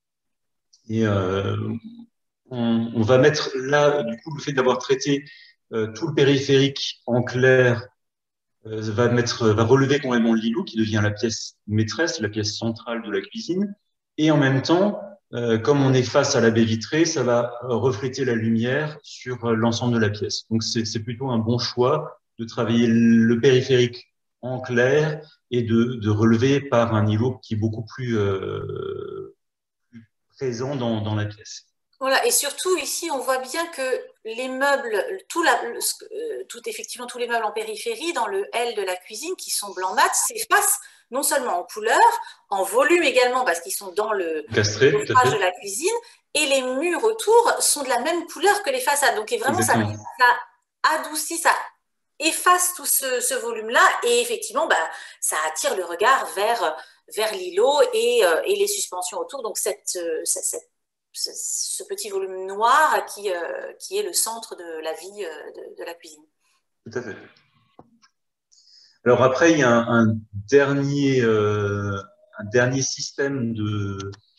Et euh, on, on va mettre là, du coup, le fait d'avoir traité euh, tout le périphérique en clair euh, va mettre, va relever complètement l'îlot qui devient la pièce maîtresse, la pièce centrale de la cuisine. Et en même temps, euh, comme on est face à la baie vitrée, ça va euh, refléter la lumière sur euh, l'ensemble de la pièce. Donc c'est c'est plutôt un bon choix de travailler le périphérique en clair et de, de relever par un îlot qui est beaucoup plus, euh, plus présent dans, dans la pièce. Voilà, et surtout ici, on voit bien que les meubles, tout, la, tout effectivement tous les meubles en périphérie, dans le L de la cuisine, qui sont blanc mat, s'effacent non seulement en couleur, en volume également, parce qu'ils sont dans le Castré, tout à chauffage de fait. la cuisine, et les murs autour sont de la même couleur que les façades. Donc, et vraiment, ça, Exactement. ça adoucit, ça efface tout ce, ce volume-là, et effectivement, bah, ça attire le regard vers, vers l'îlot et, euh, et les suspensions autour. Donc, cette, cette, cette ce, ce petit volume noir qui, euh, qui est le centre de la vie euh, de, de la cuisine. Tout à fait. Alors après, il y a un, un dernier, euh, un dernier système de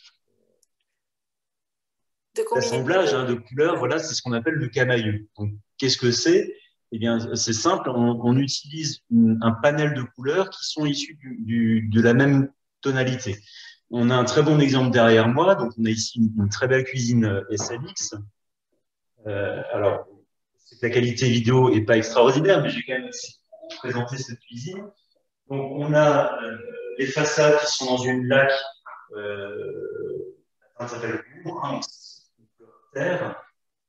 De combiner d'assemblage hein, de couleurs. Voilà, c'est ce qu'on appelle le camailleux. Donc, qu'est-ce que c'est? Eh bien, c'est simple. On, on utilise une, un panel de couleurs qui sont issues du, du, de la même tonalité. On a un très bon exemple derrière moi. Donc, on a ici une, une très belle cuisine S L X. Euh, alors, la qualité vidéo est pas extraordinaire, mais j'ai quand même présenté cette cuisine. Donc, on a euh, les façades qui sont dans une laque, euh, ça s'appelle Moore, hein, terre,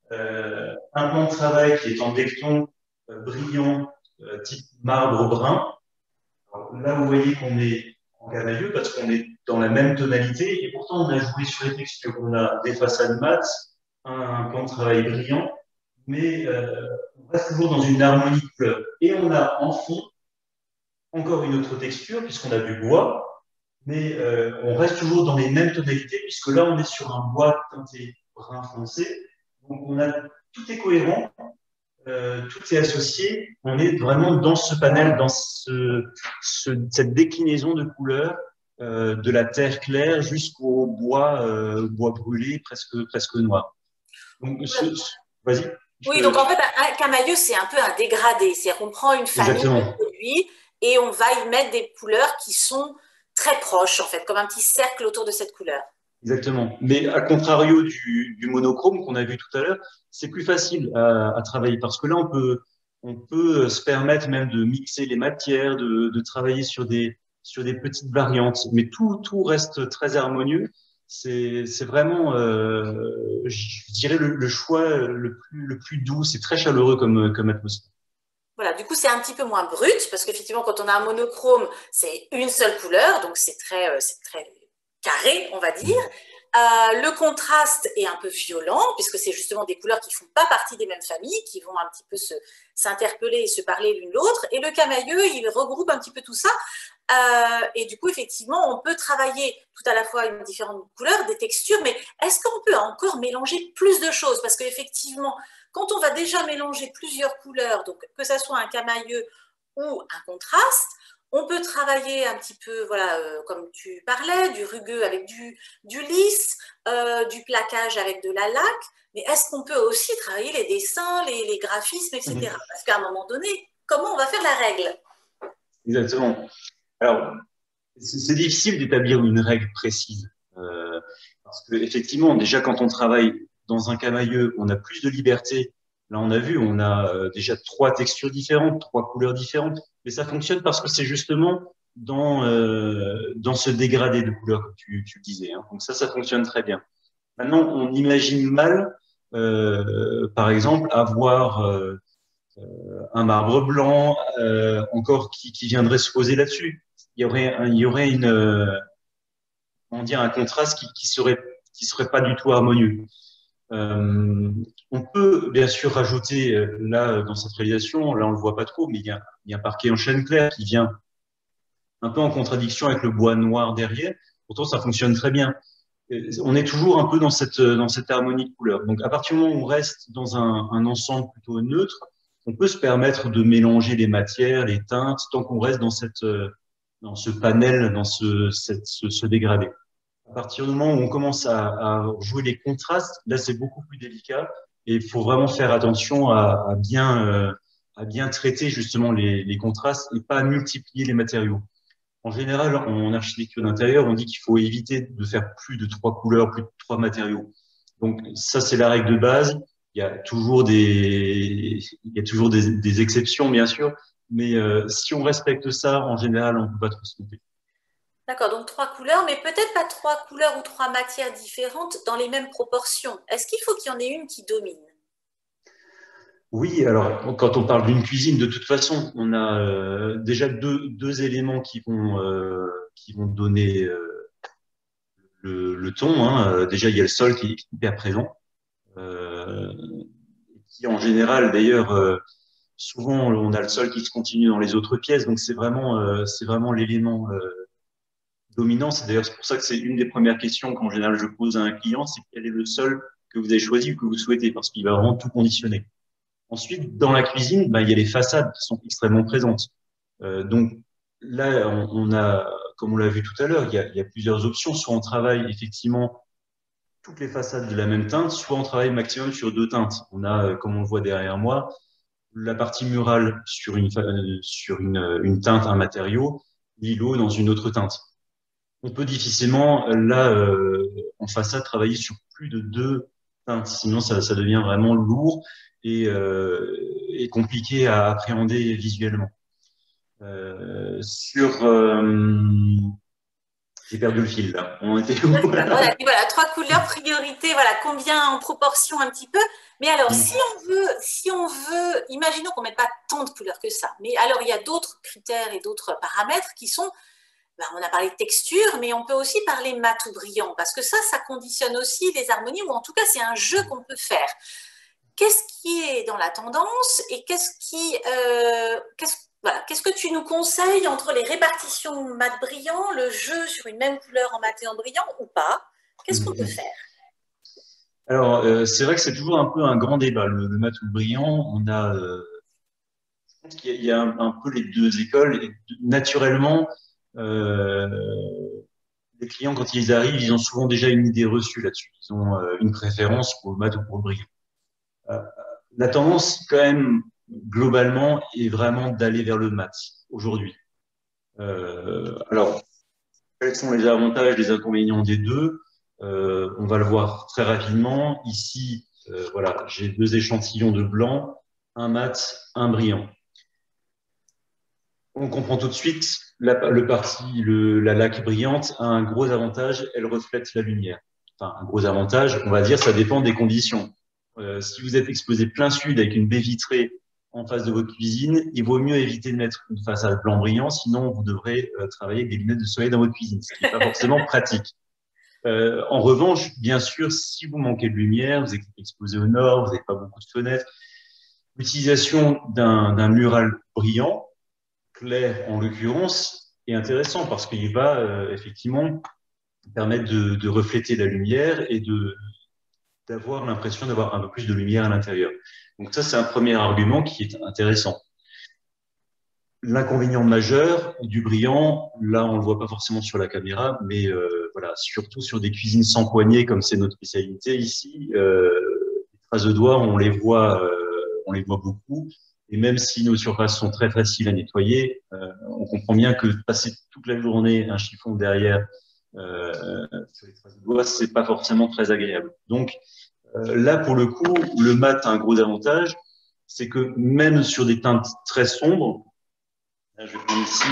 euh, un plan de travail qui est en becton euh, brillant, euh, type marbre brun. Alors, là, vous voyez qu'on est en camailleux parce qu'on est dans la même tonalité et pourtant on a joué sur les textures. On a des façades mat, un plan de travail brillant, mais euh, on reste toujours dans une harmonie de couleurs. Et on a en fond encore une autre texture puisqu'on a du bois, mais euh, on reste toujours dans les mêmes tonalités puisque là on est sur un bois teinté brun foncé. Donc on a tout est cohérent, euh, tout est associé. On est vraiment dans ce panel, dans ce, ce, cette déclinaison de couleurs euh, de la terre claire jusqu'au bois euh, bois brûlé presque presque noir. Donc ce, ce, vas-y. Oui, Je, donc en fait, un camailleux, c'est un peu un dégradé. C'est-à-dire qu'on prend une famille de exactement. produits et on va y mettre des couleurs qui sont très proches, en fait, comme un petit cercle autour de cette couleur. Exactement. Mais à contrario du, du monochrome qu'on a vu tout à l'heure, c'est plus facile à, à travailler parce que là, on peut, on peut se permettre même de mixer les matières, de, de travailler sur des, sur des petites variantes. Mais tout, tout reste très harmonieux. C'est, c'est vraiment, euh, je dirais, le, le choix le plus, le plus doux. C'est très chaleureux comme, comme atmosphère. Voilà, du coup, c'est un petit peu moins brut parce qu'effectivement, quand on a un monochrome, c'est une seule couleur, donc c'est très, euh, c'est très carré, on va dire. Euh, le contraste est un peu violent puisque c'est justement des couleurs qui ne font pas partie des mêmes familles, qui vont un petit peu se, s'interpeller et se parler l'une l'autre. Et le camailleux, il regroupe un petit peu tout ça. Euh, et du coup, effectivement, on peut travailler tout à la fois une différente couleur, des textures, mais est-ce qu'on peut encore mélanger plus de choses? Parce qu'effectivement, quand on va déjà mélanger plusieurs couleurs, donc que ce soit un camailleux ou un contraste, on peut travailler un petit peu, voilà, euh, comme tu parlais, du rugueux avec du, du lisse, euh, du plaquage avec de la laque, mais est-ce qu'on peut aussi travailler les dessins, les, les graphismes, et cetera. Parce qu'à un moment donné, comment on va faire la règle? Exactement. Alors, c'est c'est difficile d'établir une règle précise. Euh, parce que effectivement, déjà quand on travaille dans un camailleux, on a plus de liberté. Là, on a vu, on a euh, déjà trois textures différentes, trois couleurs différentes. Mais ça fonctionne parce que c'est justement dans euh, dans ce dégradé de couleurs que tu, tu disais. Hein. Donc ça, ça fonctionne très bien. Maintenant, on imagine mal, euh, par exemple, avoir euh, un marbre blanc euh, encore qui, qui viendrait se poser là-dessus. Il y aurait, un, il y aurait une, euh, comment dire, un contraste qui, qui serait, qui serait pas du tout harmonieux. Euh, on peut bien sûr rajouter euh, là dans cette réalisation, là on le voit pas trop, mais il y a, il y a un parquet en chêne clair qui vient un peu en contradiction avec le bois noir derrière. Pourtant, ça fonctionne très bien. On est toujours un peu dans cette, dans cette harmonie de couleurs. Donc, à partir du moment où on reste dans un, un ensemble plutôt neutre, on peut se permettre de mélanger les matières, les teintes, tant qu'on reste dans cette, dans ce panel, dans ce, cette, ce, ce dégradé. À partir du moment où on commence à, à jouer les contrastes, là, c'est beaucoup plus délicat et il faut vraiment faire attention à, à bien, euh, à bien traiter justement les, les contrastes et pas multiplier les matériaux. En général, en architecture d'intérieur, on dit qu'il faut éviter de faire plus de trois couleurs, plus de trois matériaux. Donc ça, c'est la règle de base. Il y a toujours des, il y a toujours des, des exceptions, bien sûr, mais euh, si on respecte ça, en général, on ne peut pas trop se tromper. D'accord, donc trois couleurs, mais peut-être pas trois couleurs ou trois matières différentes dans les mêmes proportions. Est-ce qu'il faut qu'il y en ait une qui domine? Oui, alors quand on parle d'une cuisine, de toute façon, on a euh, déjà deux, deux éléments qui vont, euh, qui vont donner euh, le, le ton. Hein. Euh, Déjà, il y a le sol qui est hyper présent, euh, qui en général, d'ailleurs, euh, souvent on a le sol qui se continue dans les autres pièces, donc c'est vraiment, euh, c'est vraiment l'élément euh, dominant. C'est d'ailleurs c'est pour ça que c'est une des premières questions qu'en général je pose à un client, c'est quel est le sol que vous avez choisi ou que vous souhaitez, parce qu'il va vraiment tout conditionner. Ensuite, dans la cuisine, bah, il y a les façades qui sont extrêmement présentes. Euh, donc là, on, on a, comme on l'a vu tout à l'heure, il y a, il y a plusieurs options. Soit on travaille effectivement toutes les façades de la même teinte, soit on travaille maximum sur deux teintes. On a, euh, comme on le voit derrière moi, la partie murale sur une, euh, sur une, euh, une teinte, un matériau, l'îlot dans une autre teinte. On peut difficilement, euh, là, euh, en façade, travailler sur plus de deux teintes. Sinon, ça, ça devient vraiment lourd et, euh, et compliqué à appréhender visuellement. Euh, sur, euh, j'ai perdu le fil là. On était où? Ouais, c'est ça. On a dit, voilà, trois couleurs, priorité, voilà, combien en proportion un petit peu. Mais alors, si on veut, si on veut, imaginons qu'on ne mette pas tant de couleurs que ça, mais alors il y a d'autres critères et d'autres paramètres qui sont, ben, on a parlé de texture, mais on peut aussi parler mat ou brillant, parce que ça, ça conditionne aussi les harmonies, ou en tout cas, c'est un jeu qu'on peut faire. Qu'est-ce qui est dans la tendance et qu'est-ce qui, euh, qu'est-ce, voilà, qu'est-ce que tu nous conseilles entre les répartitions mat brillant, le jeu sur une même couleur en mat et en brillant ou pas? Qu'est-ce qu'on peut faire? Alors, euh, c'est vrai que c'est toujours un peu un grand débat, le, le mat ou le brillant. On a, euh, je pense qu'il y a, il y a un, un peu les deux écoles. Et naturellement, euh, les clients, quand ils arrivent, ils ont souvent déjà une idée reçue là-dessus. Ils ont euh, une préférence pour le mat ou pour le brillant. Euh, la tendance, quand même, globalement, est vraiment d'aller vers le mat aujourd'hui. Euh, alors, quels sont les avantages, les inconvénients des deux? Euh, on va le voir très rapidement. Ici, euh, voilà, j'ai deux échantillons de blanc, un mat, un brillant. On comprend tout de suite, la, le parti, le, la laque brillante a un gros avantage, elle reflète la lumière. Enfin, un gros avantage, on va dire, ça dépend des conditions. Euh, si vous êtes exposé plein sud avec une baie vitrée en face de votre cuisine, il vaut mieux éviter de mettre une façade blanc brillant, sinon vous devrez euh, travailler avec des lunettes de soleil dans votre cuisine, ce qui n'est pas forcément pratique. Euh, en revanche, bien sûr, si vous manquez de lumière, vous êtes exposé au nord, vous n'avez pas beaucoup de fenêtres, l'utilisation d'un mural brillant, clair en l'occurrence, est intéressant parce qu'il va euh, effectivement permettre de, de refléter la lumière et de d'avoir l'impression d'avoir un peu plus de lumière à l'intérieur. Donc ça, c'est un premier argument qui est intéressant. L'inconvénient majeur du brillant, là on le voit pas forcément sur la caméra, mais euh, voilà, surtout sur des cuisines sans poignée comme c'est notre spécialité ici, euh, les traces de doigts, on les voit, euh, on les voit beaucoup. Et même si nos surfaces sont très faciles à nettoyer, euh, on comprend bien que passer toute la journée un chiffon derrière euh, sur les traces de doigts, c'est pas forcément très agréable. Donc euh, là, pour le coup, le mat a un gros avantage, c'est que même sur des teintes très sombres, là, je vais prendre ici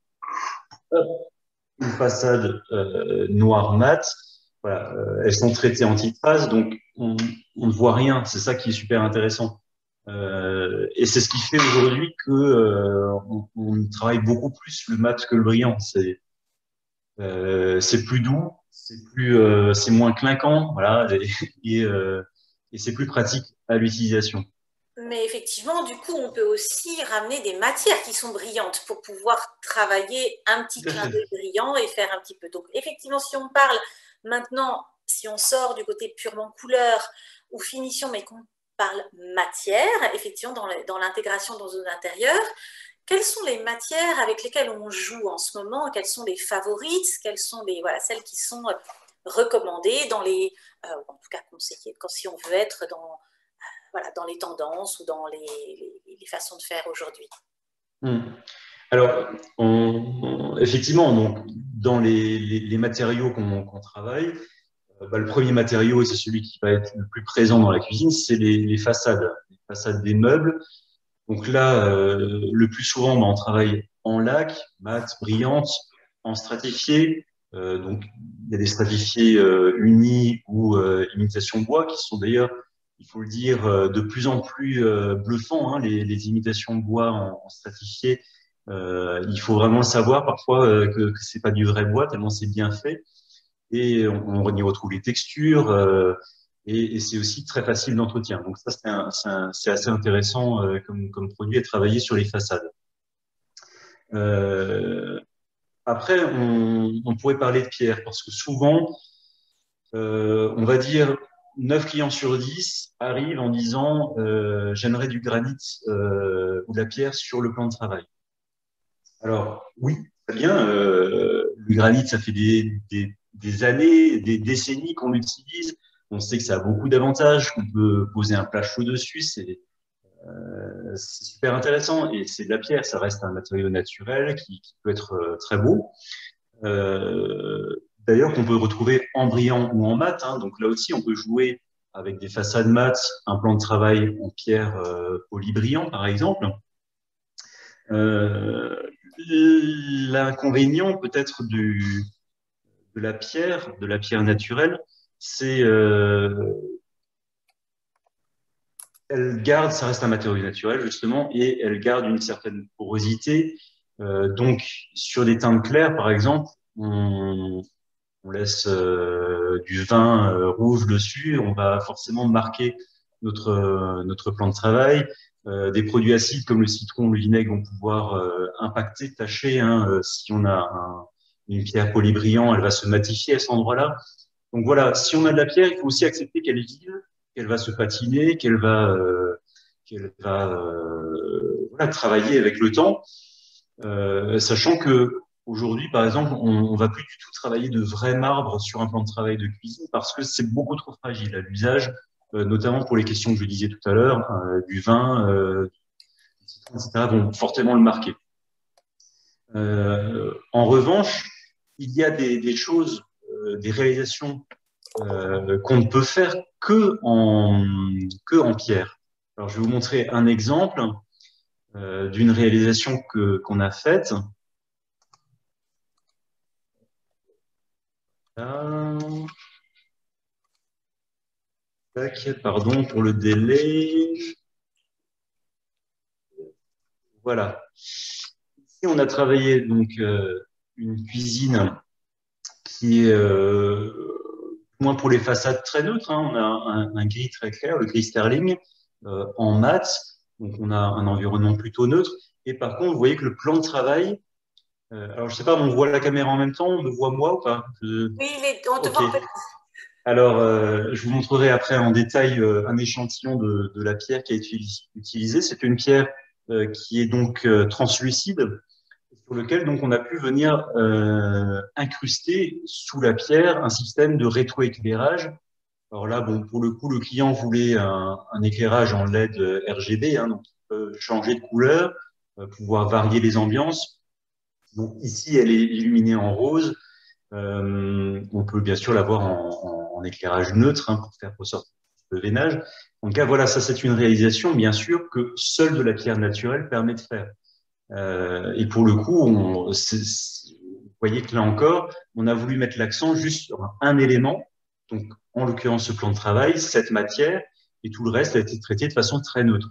hop, une façade euh, noire mat. Voilà, euh, elles sont traitées anti-trace, donc on, on ne voit rien. C'est ça qui est super intéressant. Euh, et c'est ce qui fait aujourd'hui que euh, on, on travaille beaucoup plus le mat que le brillant. C'est euh, c'est plus doux, c'est plus, euh, c'est moins clinquant, voilà, et, et, euh, et c'est plus pratique à l'utilisation. Mais effectivement, du coup, on peut aussi ramener des matières qui sont brillantes pour pouvoir travailler un petit Tout à clin fait. d'œil brillant et faire un petit peu. Donc, effectivement, si on parle maintenant, si on sort du côté purement couleur ou finition, mais qu'on parle matière, effectivement, dans l'intégration dans zone intérieure, quelles sont les matières avec lesquelles on joue en ce moment? Quelles sont les favorites? Quelles sont les, voilà, celles qui sont recommandées dans les, euh, en tout cas conseillées, quand si on veut être dans voilà, dans les tendances ou dans les, les, les façons de faire aujourd'hui. Hmm. Alors, on, on, effectivement, donc, dans les, les, les matériaux qu'on qu'on travaille, euh, bah, le premier matériau, et c'est celui qui va être le plus présent dans la cuisine, c'est les, les façades, les façades des meubles. Donc là, euh, le plus souvent, bah, on travaille en laque, mat, brillante, en stratifié. Euh, donc, il y a des stratifiés euh, unis ou euh, imitation bois qui sont d'ailleurs, il faut le dire, euh, de plus en plus euh, bluffants, hein, les, les imitations de bois en, en stratifié. Euh, il faut vraiment le savoir parfois euh, que, que c'est pas du vrai bois tellement c'est bien fait. Et on, on y retrouve les textures euh, et, et c'est aussi très facile d'entretien. Donc ça, c'est un- c'est un- c'est assez intéressant euh, comme, comme produit à travailler sur les façades. Euh, Après, on, on pourrait parler de pierre parce que souvent, euh, on va dire neuf clients sur dix arrivent en disant euh, j'aimerais du granit euh, ou de la pierre sur le plan de travail. Alors oui, très bien. Euh, le granit, ça fait des, des, des années, des décennies qu'on l'utilise. On sait que ça a beaucoup d'avantages, qu'on peut poser un plat chaud dessus, c'est euh, c'est super intéressant. Et c'est de la pierre, ça reste un matériau naturel qui, qui peut être euh, très beau. Euh, D'ailleurs, qu'on peut retrouver en brillant ou en mat. Hein. Donc là aussi, on peut jouer avec des façades mat, un plan de travail en pierre euh, polybrillant, par exemple. Euh, L'inconvénient peut-être du, de la pierre, de la pierre naturelle, c'est euh, elle garde, ça reste un matériau naturel justement, et elle garde une certaine porosité. Euh, donc sur des teintes claires, par exemple, on, on laisse euh, du vin euh, rouge dessus, on va forcément marquer notre, euh, notre plan de travail. Euh, des produits acides comme le citron ou le vinaigre vont pouvoir euh, impacter, tacher. Hein, euh, si on a un- une pierre polybrillant, elle va se matifier à cet endroit-là. Donc voilà, si on a de la pierre, il faut aussi accepter qu'elle vive, qu'elle va se patiner, qu'elle va, euh, qu'elle va euh, voilà, travailler avec le temps. Euh, sachant que aujourd'hui, par exemple, on, on va plus du tout travailler de vrai marbre sur un plan de travail de cuisine parce que c'est beaucoup trop fragile à l'usage, euh, notamment pour les questions que je disais tout à l'heure, euh, du vin, euh, du citron, et cetera, vont fortement le marquer. Euh, en revanche, il y a des, des choses, euh, des réalisations euh, qu'on ne peut faire que en, que en pierre. Alors, je vais vous montrer un exemple euh, d'une réalisation que qu'on a faite. Là. Tac, pardon pour le délai. Voilà. Ici, on a travaillé donc euh, une cuisine qui est euh, moins pour les façades très neutres. Hein. On a un, un gris très clair, le gris Sterling, euh, en mat. Donc, on a un environnement plutôt neutre. Et par contre, vous voyez que le plan de travail, euh, alors je sais pas, on voit la caméra en même temps, on me voit moi ou pas? Je- Oui, les- on te Ok. voit en fait. Alors, euh, je vous montrerai après en détail euh, un échantillon de, de la pierre qui a été utilisée. C'est une pierre euh, qui est donc euh, translucide, sur lequel donc on a pu venir euh, incruster sous la pierre un système de rétroéclairage. Alors là, bon, pour le coup, le client voulait un, un éclairage en L E D R G B, hein, donc il peut changer de couleur, euh, pouvoir varier les ambiances. Donc ici, elle est illuminée en rose. Euh, on peut bien sûr l'avoir en, en, en éclairage neutre hein, pour faire ressortir le veinage. En tout cas, voilà, ça c'est une réalisation, bien sûr, que seule de la pierre naturelle permet de faire. Euh, et pour le coup, on, c'est, c'est, vous voyez que là encore, on a voulu mettre l'accent juste sur un élément, donc en l'occurrence ce plan de travail, cette matière, et tout le reste a été traité de façon très neutre.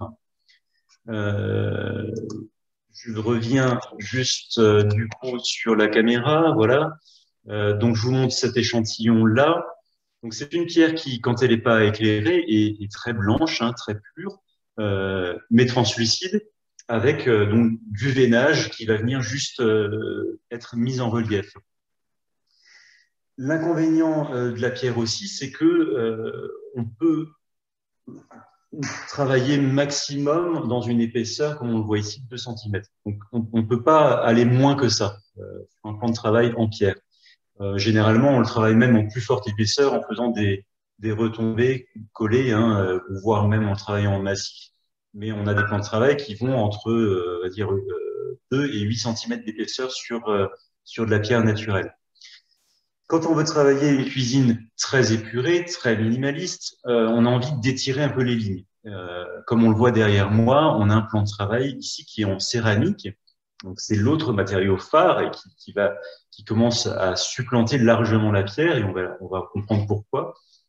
Euh, je reviens juste euh, du coup sur la caméra, voilà. Euh, donc, je vous montre cet échantillon-là. Donc, c'est une pierre qui, quand elle n'est pas éclairée, est, est très blanche, hein, très pure, euh, mais translucide, avec euh, donc du veinage qui va venir juste euh, être mis en relief. L'inconvénient euh, de la pierre aussi, c'est que euh, on peut travailler maximum dans une épaisseur, comme on le voit ici, de deux centimètres. Donc, on ne peut pas aller moins que ça euh, sur un plan de travail en pierre. Euh, généralement, on le travaille même en plus forte épaisseur en faisant des, des retombées collées, hein, euh, voire même en travaillant en massif. Mais on a des plans de travail qui vont entre, euh, on va dire, euh, deux et huit centimètres d'épaisseur sur, euh, sur de la pierre naturelle. Quand on veut travailler une cuisine très épurée, très minimaliste, euh, on a envie d'étirer un peu les lignes. Euh, comme on le voit derrière moi, on a un plan de travail ici qui est en céramique. Donc, c'est l'autre matériau phare et qui, qui, va, qui commence à supplanter largement la pierre, et on va, on va comprendre pourquoi.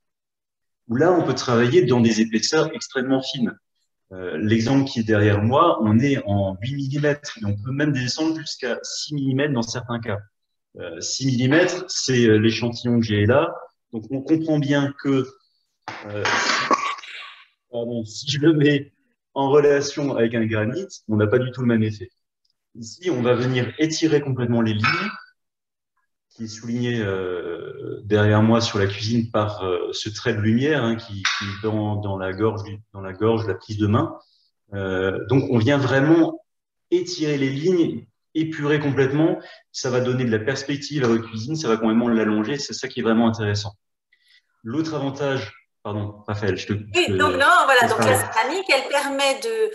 Où là, on peut travailler dans des épaisseurs extrêmement fines. Euh, L'exemple qui est derrière moi, on est en huit millimètres, et on peut même descendre jusqu'à six millimètres dans certains cas. Euh, six millimètres, c'est l'échantillon que j'ai là. Donc, on comprend bien que euh, pardon, si je le mets en relation avec un granit, on n'a pas du tout le même effet. Ici, on va venir étirer complètement les lignes, qui est souligné euh, derrière moi sur la cuisine par euh, ce trait de lumière hein, qui, qui est dans, dans la gorge, dans la gorge, la prise de main. Euh, donc, on vient vraiment étirer les lignes, épurer complètement. Ça va donner de la perspective à votre cuisine, ça va complètement l'allonger. C'est ça qui est vraiment intéressant. L'autre avantage, pardon, Raphaël, je te. Je Oui, te donc non, voilà, je donc la céramique, elle permet de,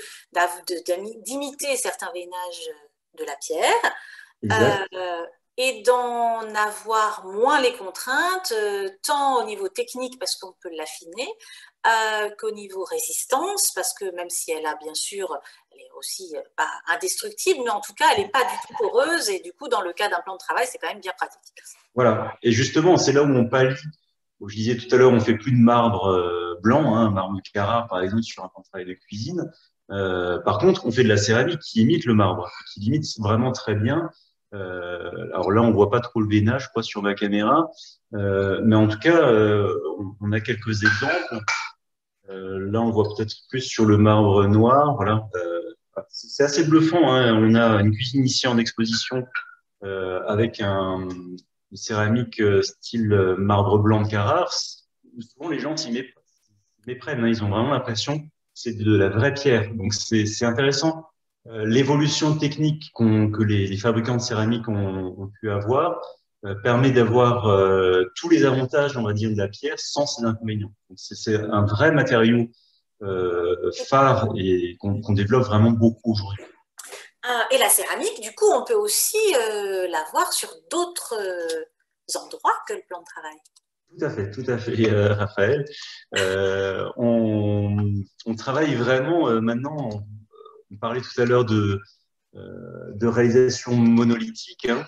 de, d'imiter certains veinages de la pierre. Exact. Euh, et d'en avoir moins les contraintes, euh, tant au niveau technique, parce qu'on peut l'affiner, euh, qu'au niveau résistance, parce que même si elle a bien sûr, elle est aussi euh, pas indestructible, mais en tout cas, elle n'est pas du tout poreuse, et du coup, dans le cas d'un plan de travail, c'est quand même bien pratique. Voilà. Et justement, c'est là où on pallie. Je disais tout à l'heure, on fait plus de marbre euh, blanc, hein, marbre de Carrare, par exemple, sur un plan de travail de cuisine. Euh, par contre, on fait de la céramique qui imite le marbre, qui limite vraiment très bien. Euh, alors là, on voit pas trop le veinage, je crois, sur ma caméra, euh, mais en tout cas, euh, on, on a quelques exemples. Euh, là, on voit peut-être plus sur le marbre noir. Voilà, euh, c'est assez bluffant. Hein. On a une cuisine ici en exposition euh, avec un, une céramique euh, style euh, marbre blanc de Carrare. Souvent, les gens s'y mé- méprennent. Hein. Ils ont vraiment l'impression que c'est de la vraie pierre. Donc, c'est c'est intéressant. Euh, L'évolution technique qu'on- que les, les fabricants de céramique ont, ont pu avoir euh, permet d'avoir euh, tous les avantages, on va dire, de la pierre sans ses inconvénients. Donc, c'est c'est un vrai matériau euh, phare et qu'on qu'on développe vraiment beaucoup aujourd'hui. Ah, et la céramique, du coup, on peut aussi euh, la voir sur d'autres euh, endroits que le plan de travail. Tout à fait, tout à fait, euh, Raphaël. Euh, on, on travaille vraiment euh, maintenant. On, on parlait tout à l'heure de, euh, de réalisation monolithique. Hein.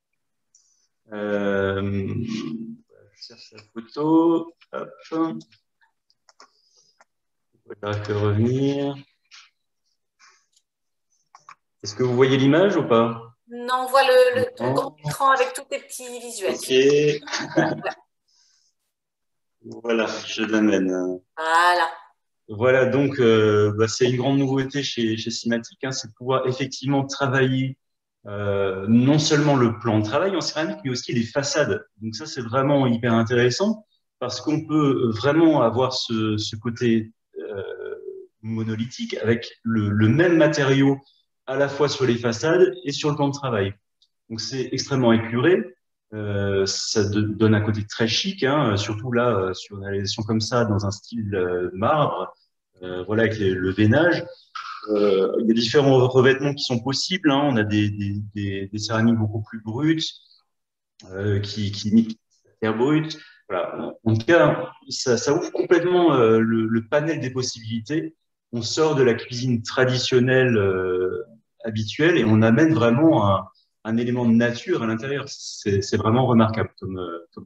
Euh, je cherche la photo. Hop. J'arrive de revenir. Est-ce que vous voyez l'image ou pas? Non, on voit le, le, le grand Non. écran avec tous tes petits visuels. Ok. Voilà, je l'amène. Voilà. Voilà, donc euh, bah, c'est une grande nouveauté chez, chez Cimatic, hein, c'est de pouvoir effectivement travailler euh, non seulement le plan de travail en céramique, mais aussi les façades. Donc ça, c'est vraiment hyper intéressant parce qu'on peut vraiment avoir ce, ce côté euh, monolithique avec le, le même matériau à la fois sur les façades et sur le plan de travail. Donc c'est extrêmement épuré. Euh, ça de, donne un côté très chic, hein, surtout là euh, sur une réalisation comme ça dans un style euh, marbre, euh, voilà avec les, le veinage. Euh, il y a différents revêtements qui sont possibles. Hein. On a des, des, des, des céramiques beaucoup plus brutes euh, qui, qui imitent la terre brute. Voilà. En tout cas, ça, ça ouvre complètement euh, le, le panel des possibilités. On sort de la cuisine traditionnelle euh, habituelle et on amène vraiment un, un élément de nature à l'intérieur. C'est c'est vraiment remarquable comme, euh, comme...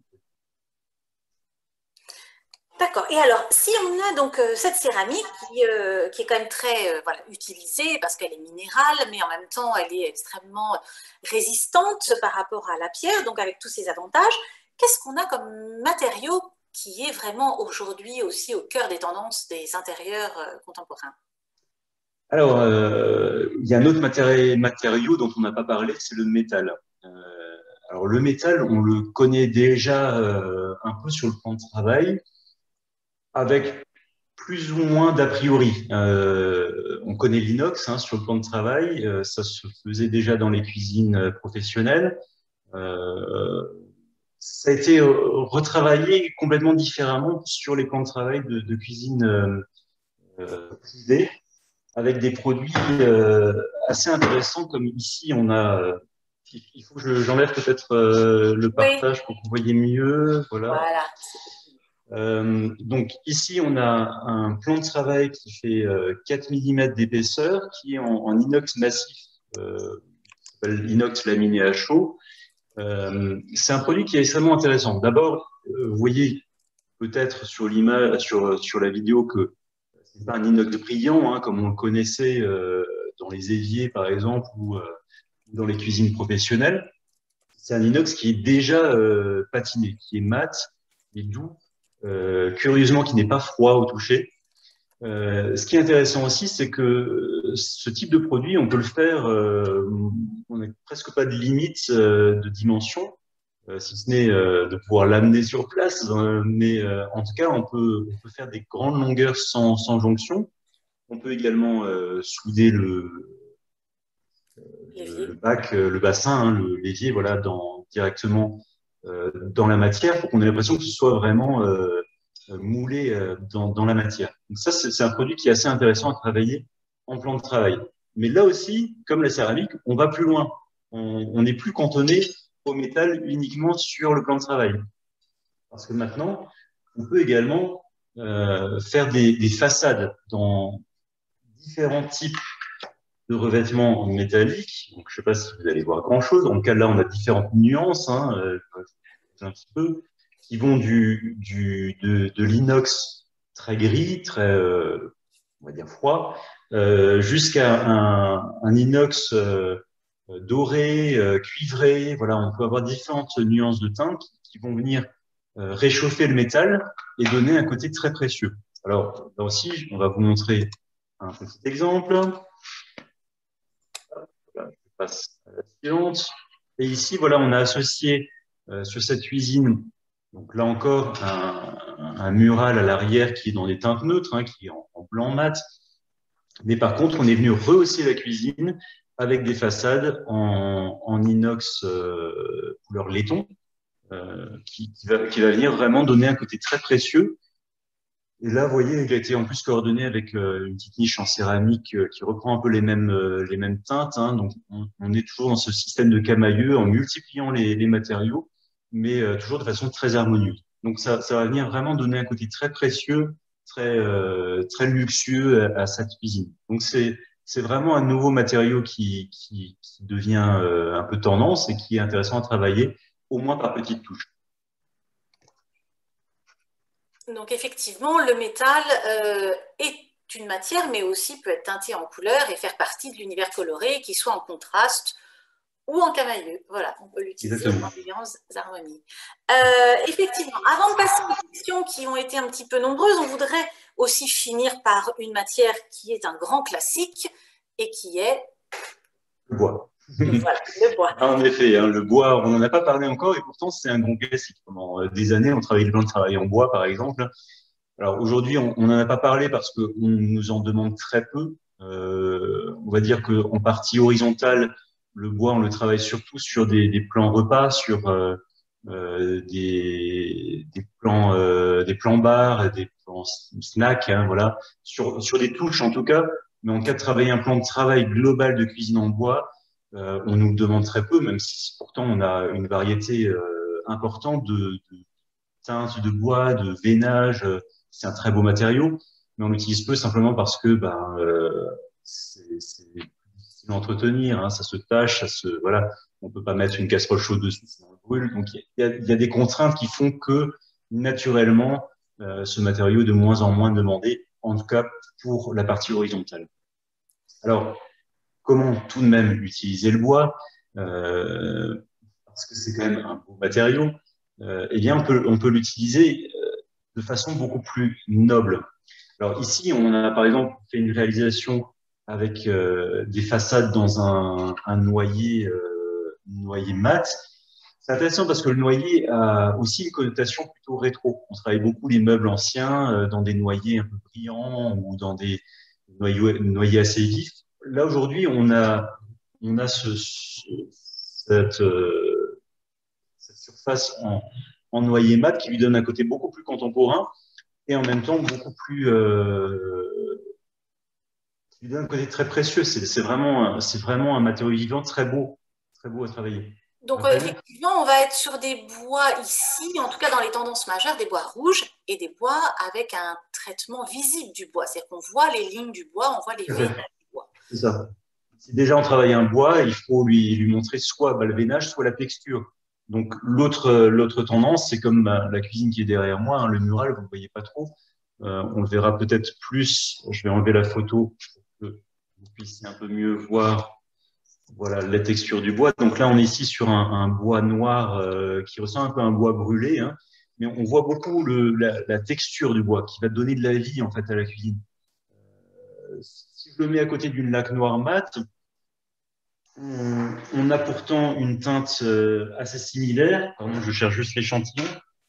D'accord. Et alors, si on a donc euh, cette céramique qui, euh, qui est quand même très euh, voilà, utilisée parce qu'elle est minérale, mais en même temps, elle est extrêmement résistante par rapport à la pierre, donc avec tous ses avantages, qu'est-ce qu'on a comme matériau qui est vraiment aujourd'hui aussi au cœur des tendances des intérieurs euh, contemporains? Alors, euh, il y a un autre matéri- matériau dont on n'a pas parlé, c'est le métal. Euh, alors, le métal, on le connaît déjà euh, un peu sur le plan de travail, avec plus ou moins d'a priori. Euh, on connaît l'inox hein, sur le plan de travail, euh, ça se faisait déjà dans les cuisines euh, professionnelles. Euh, ça a été euh, retravaillé complètement différemment sur les plans de travail de, de cuisine euh, euh, privée, avec des produits euh, assez intéressants comme ici on a. Euh, il faut que je- j'enlève peut-être euh, le Oui, partage pour que vous voyez mieux. Voilà. voilà. Euh, donc ici, on a un plan de travail qui fait euh, quatre millimètres d'épaisseur, qui est en, en inox massif. Euh, s'appelle l'inox laminé à chaud. Euh, c'est un produit qui est extrêmement intéressant. D'abord, euh, vous voyez peut-être sur l'image, sur, sur la vidéo que c'est pas un inox brillant, hein, comme on le connaissait euh, dans les éviers, par exemple, ou euh, dans les cuisines professionnelles. C'est un inox qui est déjà euh, patiné, qui est mat, qui est doux, euh, curieusement qui n'est pas froid au toucher. Euh, ce qui est intéressant aussi, c'est que ce type de produit, on peut le faire, euh, on n'a presque pas de limite euh, de dimension, euh, si ce n'est euh, de pouvoir l'amener sur place. Euh, mais euh, en tout cas, on peut, on peut faire des grandes longueurs sans, sans jonction. On peut également euh, souder le, le, le bac, euh, le bassin, hein, le l'évier, voilà, dans, directement euh, dans la matière pour qu'on ait l'impression que ce soit vraiment euh, moulé euh, dans, dans la matière. Donc ça, c'est un produit qui est assez intéressant à travailler en plan de travail. Mais là aussi, comme la céramique, on va plus loin. On n'est plus cantonné au métal uniquement sur le plan de travail. Parce que maintenant, on peut également euh, faire des, des façades dans différents types de revêtements métalliques. Donc, je ne sais pas si vous allez voir grand-chose. Dans le cas là, on a différentes nuances, hein, euh, un petit peu, qui vont du, du, de, de l'inox très gris, très, euh, on va dire froid, euh, jusqu'à un, un inox euh, doré, euh, cuivré. Voilà, on peut avoir différentes nuances de teintes qui, qui vont venir euh, réchauffer le métal et donner un côté très précieux. Alors, là aussi, on va vous montrer un petit exemple. Voilà, je passe à la suivante. Et ici, voilà, on a associé euh, sur cette cuisine, donc là encore, un, un mural à l'arrière qui est dans des teintes neutres, hein, qui est en, en blanc mat. Mais par contre, on est venu rehausser la cuisine avec des façades en, en inox euh, couleur laiton, euh, qui, qui, va, qui va venir vraiment donner un côté très précieux. Et là, vous voyez, il a été en plus coordonné avec euh, une petite niche en céramique euh, qui reprend un peu les mêmes, euh, les mêmes teintes. Hein. Donc, on, on est toujours dans ce système de camailleux en multipliant les, les matériaux, mais euh, toujours de façon très harmonieuse. Donc, ça, ça va venir vraiment donner un côté très précieux, très, euh, très luxueux à, à cette cuisine. Donc, c'est, c'est vraiment un nouveau matériau qui, qui, qui devient euh, un peu tendance et qui est intéressant à travailler, au moins par petites touches. Donc effectivement, le métal euh, est une matière, mais aussi peut être teinté en couleur et faire partie de l'univers coloré, qui soit en contraste ou en camailleux. Voilà, on peut l'utiliser en différentes harmonies. Euh, effectivement, avant de passer aux questions qui ont été un petit peu nombreuses, on voudrait aussi finir par une matière qui est un grand classique et qui est le bois. Voilà, le bois. En effet, hein, le bois, on n'en a pas parlé encore et pourtant c'est un grand classique. Pendant euh, des années, on travaille le travail en bois, par exemple. Alors aujourd'hui, on n'en a pas parlé parce qu'on nous en demande très peu. Euh, on va dire qu'en partie horizontale, le bois, on le travaille surtout sur des, des plans repas, sur euh, euh, des, des plans, euh, des plans bars, des plans snack, hein, voilà, sur, sur des touches en tout cas. Mais en cas de travailler un plan de travail global de cuisine en bois, euh, on nous le demande très peu, même si pourtant on a une variété euh, importante de, de teintes de bois, de veinage. C'est un très beau matériau, mais on l'utilise peu simplement parce que ben, euh, c'est difficile à entretenir, hein, ça se tâche, ça se voilà, on peut pas mettre une casserole chaude dessus, sinon on brûle. Donc il y a, il y a des contraintes qui font que naturellement euh, ce matériau est de moins en moins demandé, en tout cas pour la partie horizontale. Alors comment tout de même utiliser le bois euh, parce que c'est quand même un beau matériau. Euh, eh bien on peut on peut l'utiliser de façon beaucoup plus noble. Alors ici, on a par exemple fait une réalisation avec euh, des façades dans un, un noyer, euh, noyer mat. C'est intéressant parce que le noyer a aussi une connotation plutôt rétro. On travaille beaucoup les meubles anciens euh, dans des noyers un peu brillants ou dans des noyaux, noyers assez vifs. Là aujourd'hui, on a on a ce, ce, cette, euh, cette surface en, en noyer mat qui lui donne un côté beaucoup plus contemporain et en même temps beaucoup plus euh, qui lui donne un côté très précieux. C'est vraiment, c'est vraiment un matériau vivant très beau, très beau à travailler. Donc euh, effectivement, on va être sur des bois ici, en tout cas dans les tendances majeures, des bois rouges et des bois avec un traitement visible du bois. C'est-à-dire qu'on voit les lignes du bois, on voit les veines du bois. C'est ça. si déjà on travaille un bois, il faut lui, lui montrer soit bah, le veinage, soit la texture. Donc l'autre l'autre tendance, c'est comme bah, la cuisine qui est derrière moi, hein, le mural, vous ne voyez pas trop. Euh, on le verra peut-être plus. Je vais enlever la photo pour que vous puissiez un peu mieux voir. Voilà la texture du bois. Donc là, on est ici sur un, un bois noir euh, qui ressemble un peu à un bois brûlé, hein, mais on voit beaucoup le, la, la texture du bois qui va donner de la vie en fait à la cuisine. Euh, si je le mets à côté d'une laque noire mat, on, on a pourtant une teinte euh, assez similaire. Pardon, je cherche juste l'échantillon.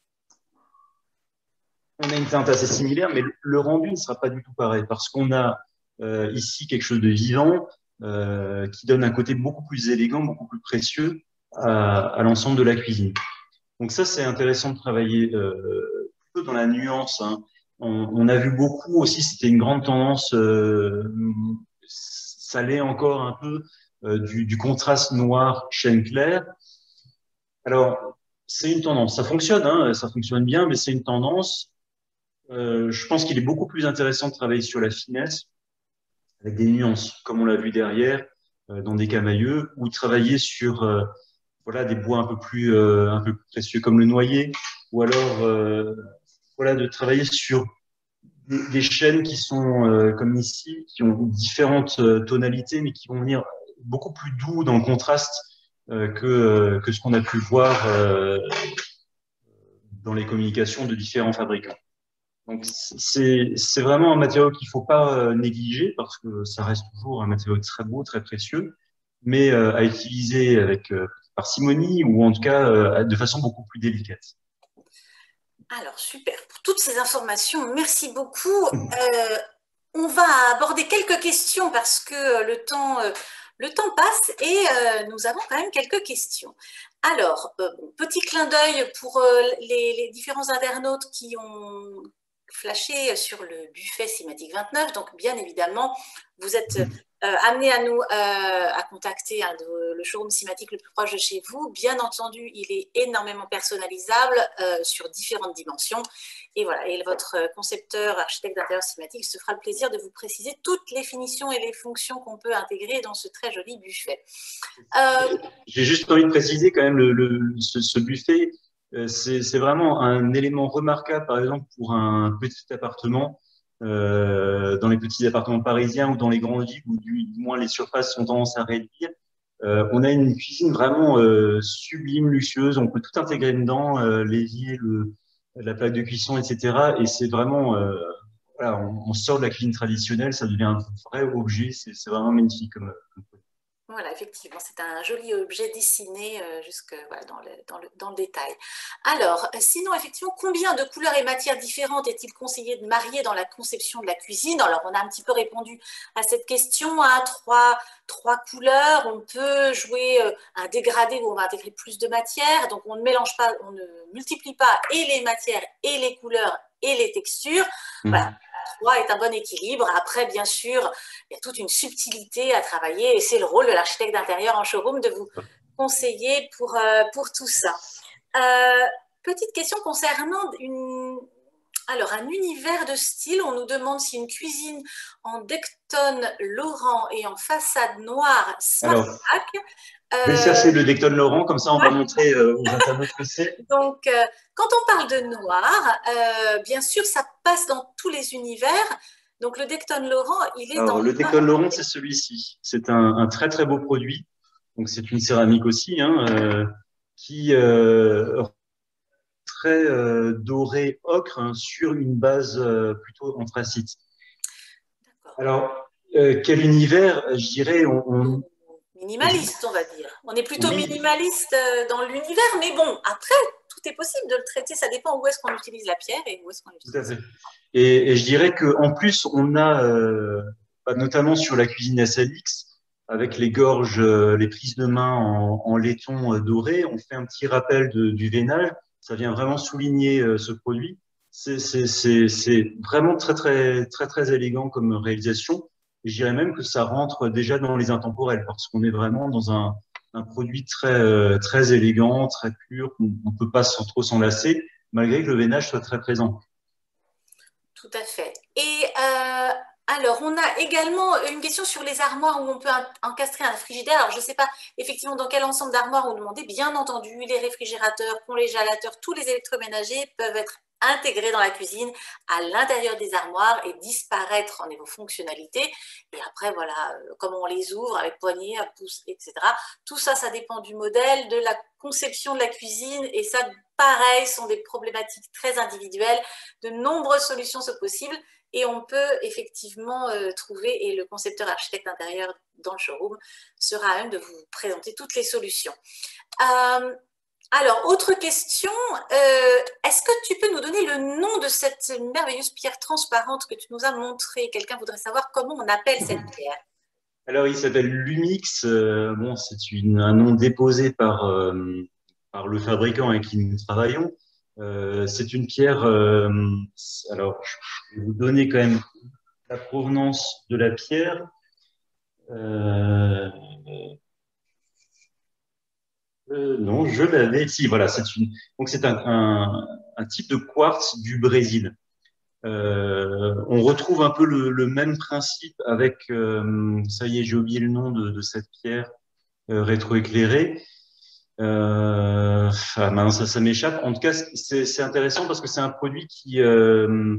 On a une teinte assez similaire, mais le, le rendu ne sera pas du tout pareil parce qu'on a euh, ici quelque chose de vivant euh, qui donne un côté beaucoup plus élégant, beaucoup plus précieux à, à l'ensemble de la cuisine. Donc ça, c'est intéressant de travailler euh, plutôt dans la nuance, hein. On, on a vu beaucoup aussi, c'était une grande tendance, euh, ça l'est encore un peu, euh, du, du contraste noir chêne clair. Alors, c'est une tendance, ça fonctionne, hein, ça fonctionne bien, mais c'est une tendance. Euh, je pense qu'il est beaucoup plus intéressant de travailler sur la finesse avec des nuances, comme on l'a vu derrière, euh, dans des camailleux, ou travailler sur euh, voilà, des bois un peu plus, euh, un peu plus précieux comme le noyer, ou alors euh, voilà, de travailler sur des, des chênes qui sont euh, comme ici, qui ont différentes euh, tonalités, mais qui vont venir beaucoup plus doux dans le contraste euh, que, euh, que ce qu'on a pu voir euh, dans les communications de différents fabricants. Donc c'est c'est vraiment un matériau qu'il faut pas euh, négliger parce que ça reste toujours un matériau très beau, très précieux, mais euh, à utiliser avec euh, parcimonie ou en tout cas euh, de façon beaucoup plus délicate. Alors, super. Pour toutes ces informations, merci beaucoup. Euh, on va aborder quelques questions parce que le temps, euh, le temps passe et euh, nous avons quand même quelques questions. Alors, euh, petit clin d'œil pour euh, les, les différents internautes qui ont flashé sur le buffet Cinématique vingt-neuf. Donc, bien évidemment, vous êtes euh, amené à nous euh, à contacter hein, de, le showroom Cinématique le plus proche de chez vous. Bien entendu, il est énormément personnalisable euh, sur différentes dimensions. Et voilà, et votre concepteur, architecte d'intérieur cinématique se fera le plaisir de vous préciser toutes les finitions et les fonctions qu'on peut intégrer dans ce très joli buffet. Euh... J'ai juste envie de préciser quand même le, le, ce, ce buffet, euh, c'est vraiment un élément remarquable, par exemple, pour un petit appartement, euh, dans les petits appartements parisiens ou dans les grandes villes où du, du moins les surfaces ont tendance à réduire. Euh, on a une cuisine vraiment euh, sublime, luxueuse. On peut tout intégrer dedans, euh, l'évier, le, la plaque de cuisson, et cetera. Et c'est vraiment, euh, voilà, on, on sort de la cuisine traditionnelle, ça devient un vrai objet. C'est vraiment magnifique comme, comme Voilà, effectivement, c'est un joli objet dessiné euh, jusque voilà, dans, le, dans, le, dans le détail. Alors, sinon, effectivement, combien de couleurs et matières différentes est-il conseillé de marier dans la conception de la cuisine? Alors, on a un petit peu répondu à cette question. À trois, trois couleurs, on peut jouer euh, un dégradé où on va intégrer plus de matière. Donc, on ne mélange pas, on ne multiplie pas et les matières et les couleurs et les textures. Mmh. Voilà. trois est un bon équilibre. Après, bien sûr, il y a toute une subtilité à travailler et c'est le rôle de l'architecte d'intérieur en showroom de vous conseiller pour, euh, pour tout ça. Euh, petite question concernant une, alors, un univers de style. On nous demande si une cuisine en Decton Laurent et en façade noire Smart Pack. Euh, je vais chercher le Decton Laurent, comme ça on ouais. va montrer euh, aux internautes ce que c'est. Donc, euh, quand on parle de noir, euh, bien sûr, ça passe dans tous les univers. Donc, le Decton Laurent, il est Alors, dans… Le Decton Laurent, c'est celui-ci. C'est un, un très, très beau produit. Donc, c'est une céramique aussi, hein, euh, qui euh, très euh, doré ocre hein, sur une base euh, plutôt anthracite. Alors, euh, quel univers, je dirais, on, on... minimaliste, on va dire. On est plutôt oui. minimaliste dans l'univers, mais bon, après, tout est possible de le traiter. Ça dépend où est-ce qu'on utilise la pierre et où est-ce qu'on l'utilise. Tout à fait. Et, et je dirais qu'en plus, on a, euh, notamment sur la cuisine S L X, avec les gorges, euh, les prises de main en, en laiton euh, doré, on fait un petit rappel de, du veinage. Ça vient vraiment souligner euh, ce produit. C'est vraiment très, très, très, très élégant comme réalisation. Et je dirais même que ça rentre déjà dans les intemporels parce qu'on est vraiment dans un, un produit très, euh, très élégant, très pur. On ne peut pas trop s'en lasser, malgré que le veinage soit très présent. Tout à fait. Et euh, Alors, on a également une question sur les armoires où on peut encastrer un frigidaire. Alors, je ne sais pas effectivement dans quel ensemble d'armoires on demandait. Bien entendu, les réfrigérateurs, congélateurs, tous les électroménagers peuvent être intégrés dans la cuisine à l'intérieur des armoires et disparaître en niveau fonctionnalité. Et après, voilà, comment on les ouvre avec poignée, à pouce, et cetera. Tout ça, ça dépend du modèle, de la conception de la cuisine. Et ça, pareil, sont des problématiques très individuelles. De nombreuses solutions sont possibles. Et on peut effectivement euh, trouver, et le concepteur architecte d'intérieur dans le showroom sera à même de vous présenter toutes les solutions. Euh, alors, autre question, euh, est-ce que tu peux nous donner le nom de cette merveilleuse pierre transparente que tu nous as montrée? Quelqu'un voudrait savoir comment on appelle cette pierre. Alors, il s'appelle Lumix. Euh, bon, c'est un nom déposé par, euh, par le fabricant avec qui nous travaillons. Euh, c'est une pierre. Euh, alors, je vais vous donner quand même la provenance de la pierre. Euh, euh, non, je l'avais. Si, voilà, c'est une. Donc, c'est un, un, un type de quartz du Brésil. Euh, on retrouve un peu le, le même principe avec, euh, ça y est, j'ai oublié le nom de, de cette pierre euh, rétroéclairée. Euh, ah, maintenant, ça, ça m'échappe. En tout cas, c'est intéressant parce que c'est un produit qui, euh,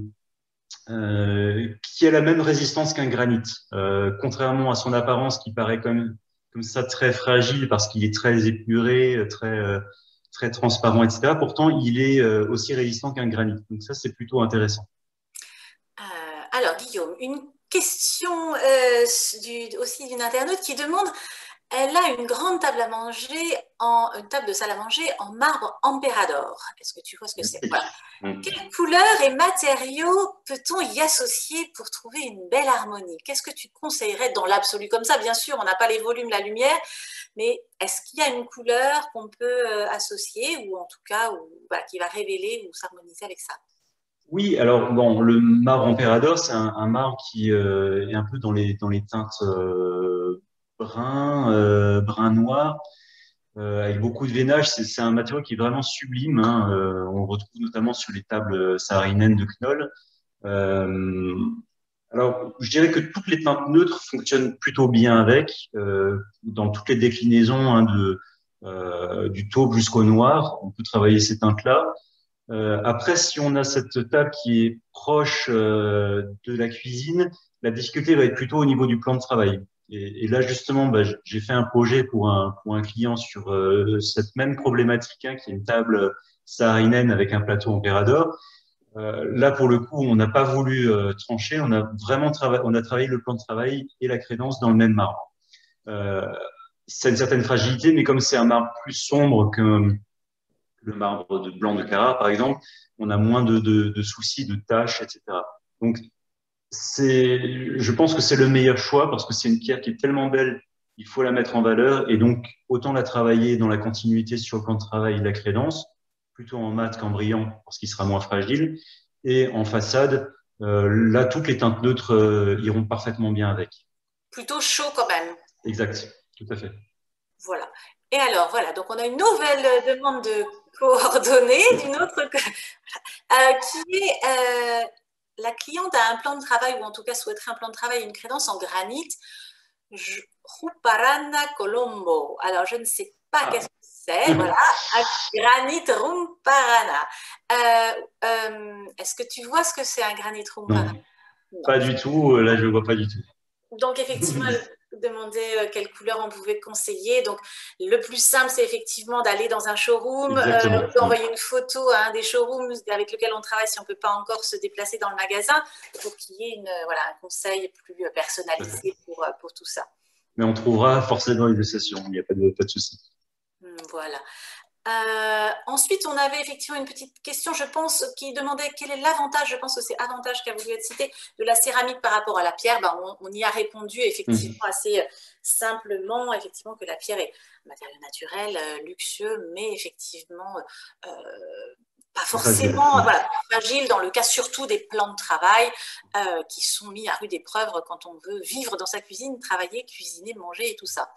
euh, qui a la même résistance qu'un granit. Euh, contrairement à son apparence qui paraît comme, comme ça très fragile parce qu'il est très épuré, très, euh, très transparent, et cetera. Pourtant, il est euh, aussi résistant qu'un granit. Donc ça, c'est plutôt intéressant. Euh, alors, Guillaume, une question euh, du, aussi d'une internaute qui demande, elle a une grande table à manger, en, une table de salle à manger en marbre Emperador. Est-ce que tu vois ce que c'est? Voilà. Quelles couleurs et matériaux peut-on y associer pour trouver une belle harmonie? Qu'est-ce que tu conseillerais dans l'absolu? Comme ça, bien sûr, on n'a pas les volumes, la lumière, mais est-ce qu'il y a une couleur qu'on peut euh, associer ou en tout cas où, voilà, qui va révéler ou s'harmoniser avec ça? Oui, alors bon, le marbre Emperador, c'est un, un marbre qui euh, est un peu dans les dans les teintes euh, brun, euh, brun noir, euh, avec beaucoup de veinage. C'est un matériau qui est vraiment sublime. Hein. Euh, on le retrouve notamment sur les tables sahariniennes de Knoll. Euh, alors, je dirais que toutes les teintes neutres fonctionnent plutôt bien avec, euh, dans toutes les déclinaisons hein, de euh, du taupe jusqu'au noir. On peut travailler ces teintes-là. Euh, après, si on a cette table qui est proche euh, de la cuisine, la difficulté va être plutôt au niveau du plan de travail. Et, et là, justement, bah, j'ai fait un projet pour un, pour un client sur euh, cette même problématique, hein, qui est une table saharinienne avec un plateau Emperador. Euh, là, pour le coup, on n'a pas voulu euh, trancher, on a vraiment travaillé, on a travaillé le plan de travail et la crédence dans le même marbre. Euh, c'est une certaine fragilité, mais comme c'est un marbre plus sombre que le marbre de blanc de Carrare, par exemple, on a moins de, de, de soucis, de tâches, et cetera. Donc, c'est, je pense que c'est le meilleur choix parce que c'est une pierre qui est tellement belle, il faut la mettre en valeur et donc autant la travailler dans la continuité sur le plan de travail de la crédence, plutôt en mat qu'en brillant parce qu'il sera moins fragile. Et en façade, euh, là, toutes les teintes neutres euh, iront parfaitement bien avec. Plutôt chaud quand même. Exact, tout à fait. Voilà. Et alors, voilà, donc on a une nouvelle demande de coordonnées d'une autre euh, qui est euh, la cliente a un plan de travail ou en tout cas souhaiterait un plan de travail et une crédence en granit Ruparana Colombo. Alors, je ne sais pas ah. qu'est-ce que c'est. Voilà, granit Ruparana. Euh, euh, Est-ce que tu vois ce que c'est un granit Ruparana? Non, non, pas du tout. Là, je ne vois pas du tout. Donc, effectivement, demander quelle couleur on pouvait conseiller. Donc, le plus simple, c'est effectivement d'aller dans un showroom, euh, d'envoyer une photo à un des showrooms avec lequel on travaille si on ne peut pas encore se déplacer dans le magasin pour qu'il y ait une, voilà, un conseil plus personnalisé pour, pour tout ça. Mais on trouvera forcément une illustration, il n'y a pas de, pas de souci. Voilà. Euh, ensuite, on avait effectivement une petite question, je pense, qui demandait quel est l'avantage, je pense que c'est avantage qui a voulu être cité, de la céramique par rapport à la pierre. Ben, on, on y a répondu effectivement mmh. assez simplement, effectivement, que la pierre est un matériau naturel, euh, luxueux, mais effectivement euh, pas forcément voilà, fragile dans le cas surtout des plans de travail euh, qui sont mis à rude épreuve quand on veut vivre dans sa cuisine, travailler, cuisiner, manger et tout ça.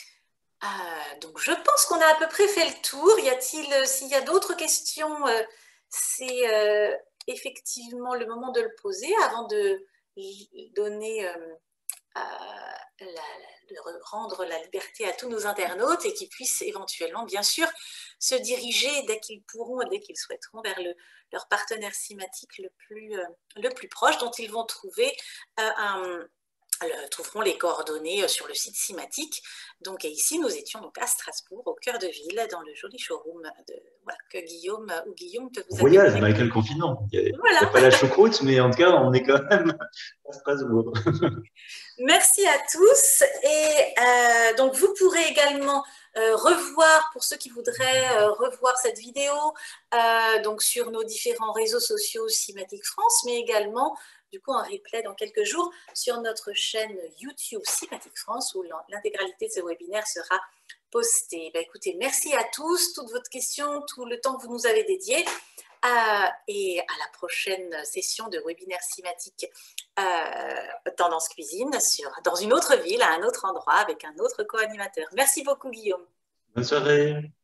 Euh, donc, je pense qu'on a à peu près fait le tour. Y a-t-il, s'il y a d'autres questions, euh, c'est euh, effectivement le moment de le poser avant de donner, euh, euh, la, la, rendre la liberté à tous nos internautes et qu'ils puissent éventuellement, bien sûr, se diriger dès qu'ils pourront et dès qu'ils souhaiteront vers le, leur partenaire cymatique le plus, euh, le plus proche, dont ils vont trouver euh, un... trouveront les coordonnées sur le site cymatique. Donc, et ici, nous étions donc à Strasbourg, au cœur de ville, dans le joli showroom de, voilà, que Guillaume ou Guillaume que vous avez. Voyage, malgré le confinement. Il n'y a, voilà. a pas la choucroute, mais en tout cas, on est quand même à Strasbourg. Merci à tous. Et euh, donc, vous pourrez également euh, revoir, pour ceux qui voudraient euh, revoir cette vidéo, euh, donc sur nos différents réseaux sociaux Cymatic France, mais également du coup en replay dans quelques jours sur notre chaîne YouTube Cymatic France où l'intégralité de ce webinaire sera postée. Ben, écoutez, merci à tous, toutes vos questions, tout le temps que vous nous avez dédié. Euh, et à la prochaine session de webinaire Cymatic euh, Tendance Cuisine sur, dans une autre ville, à un autre endroit, avec un autre co-animateur. Merci beaucoup, Guillaume. Bonne soirée.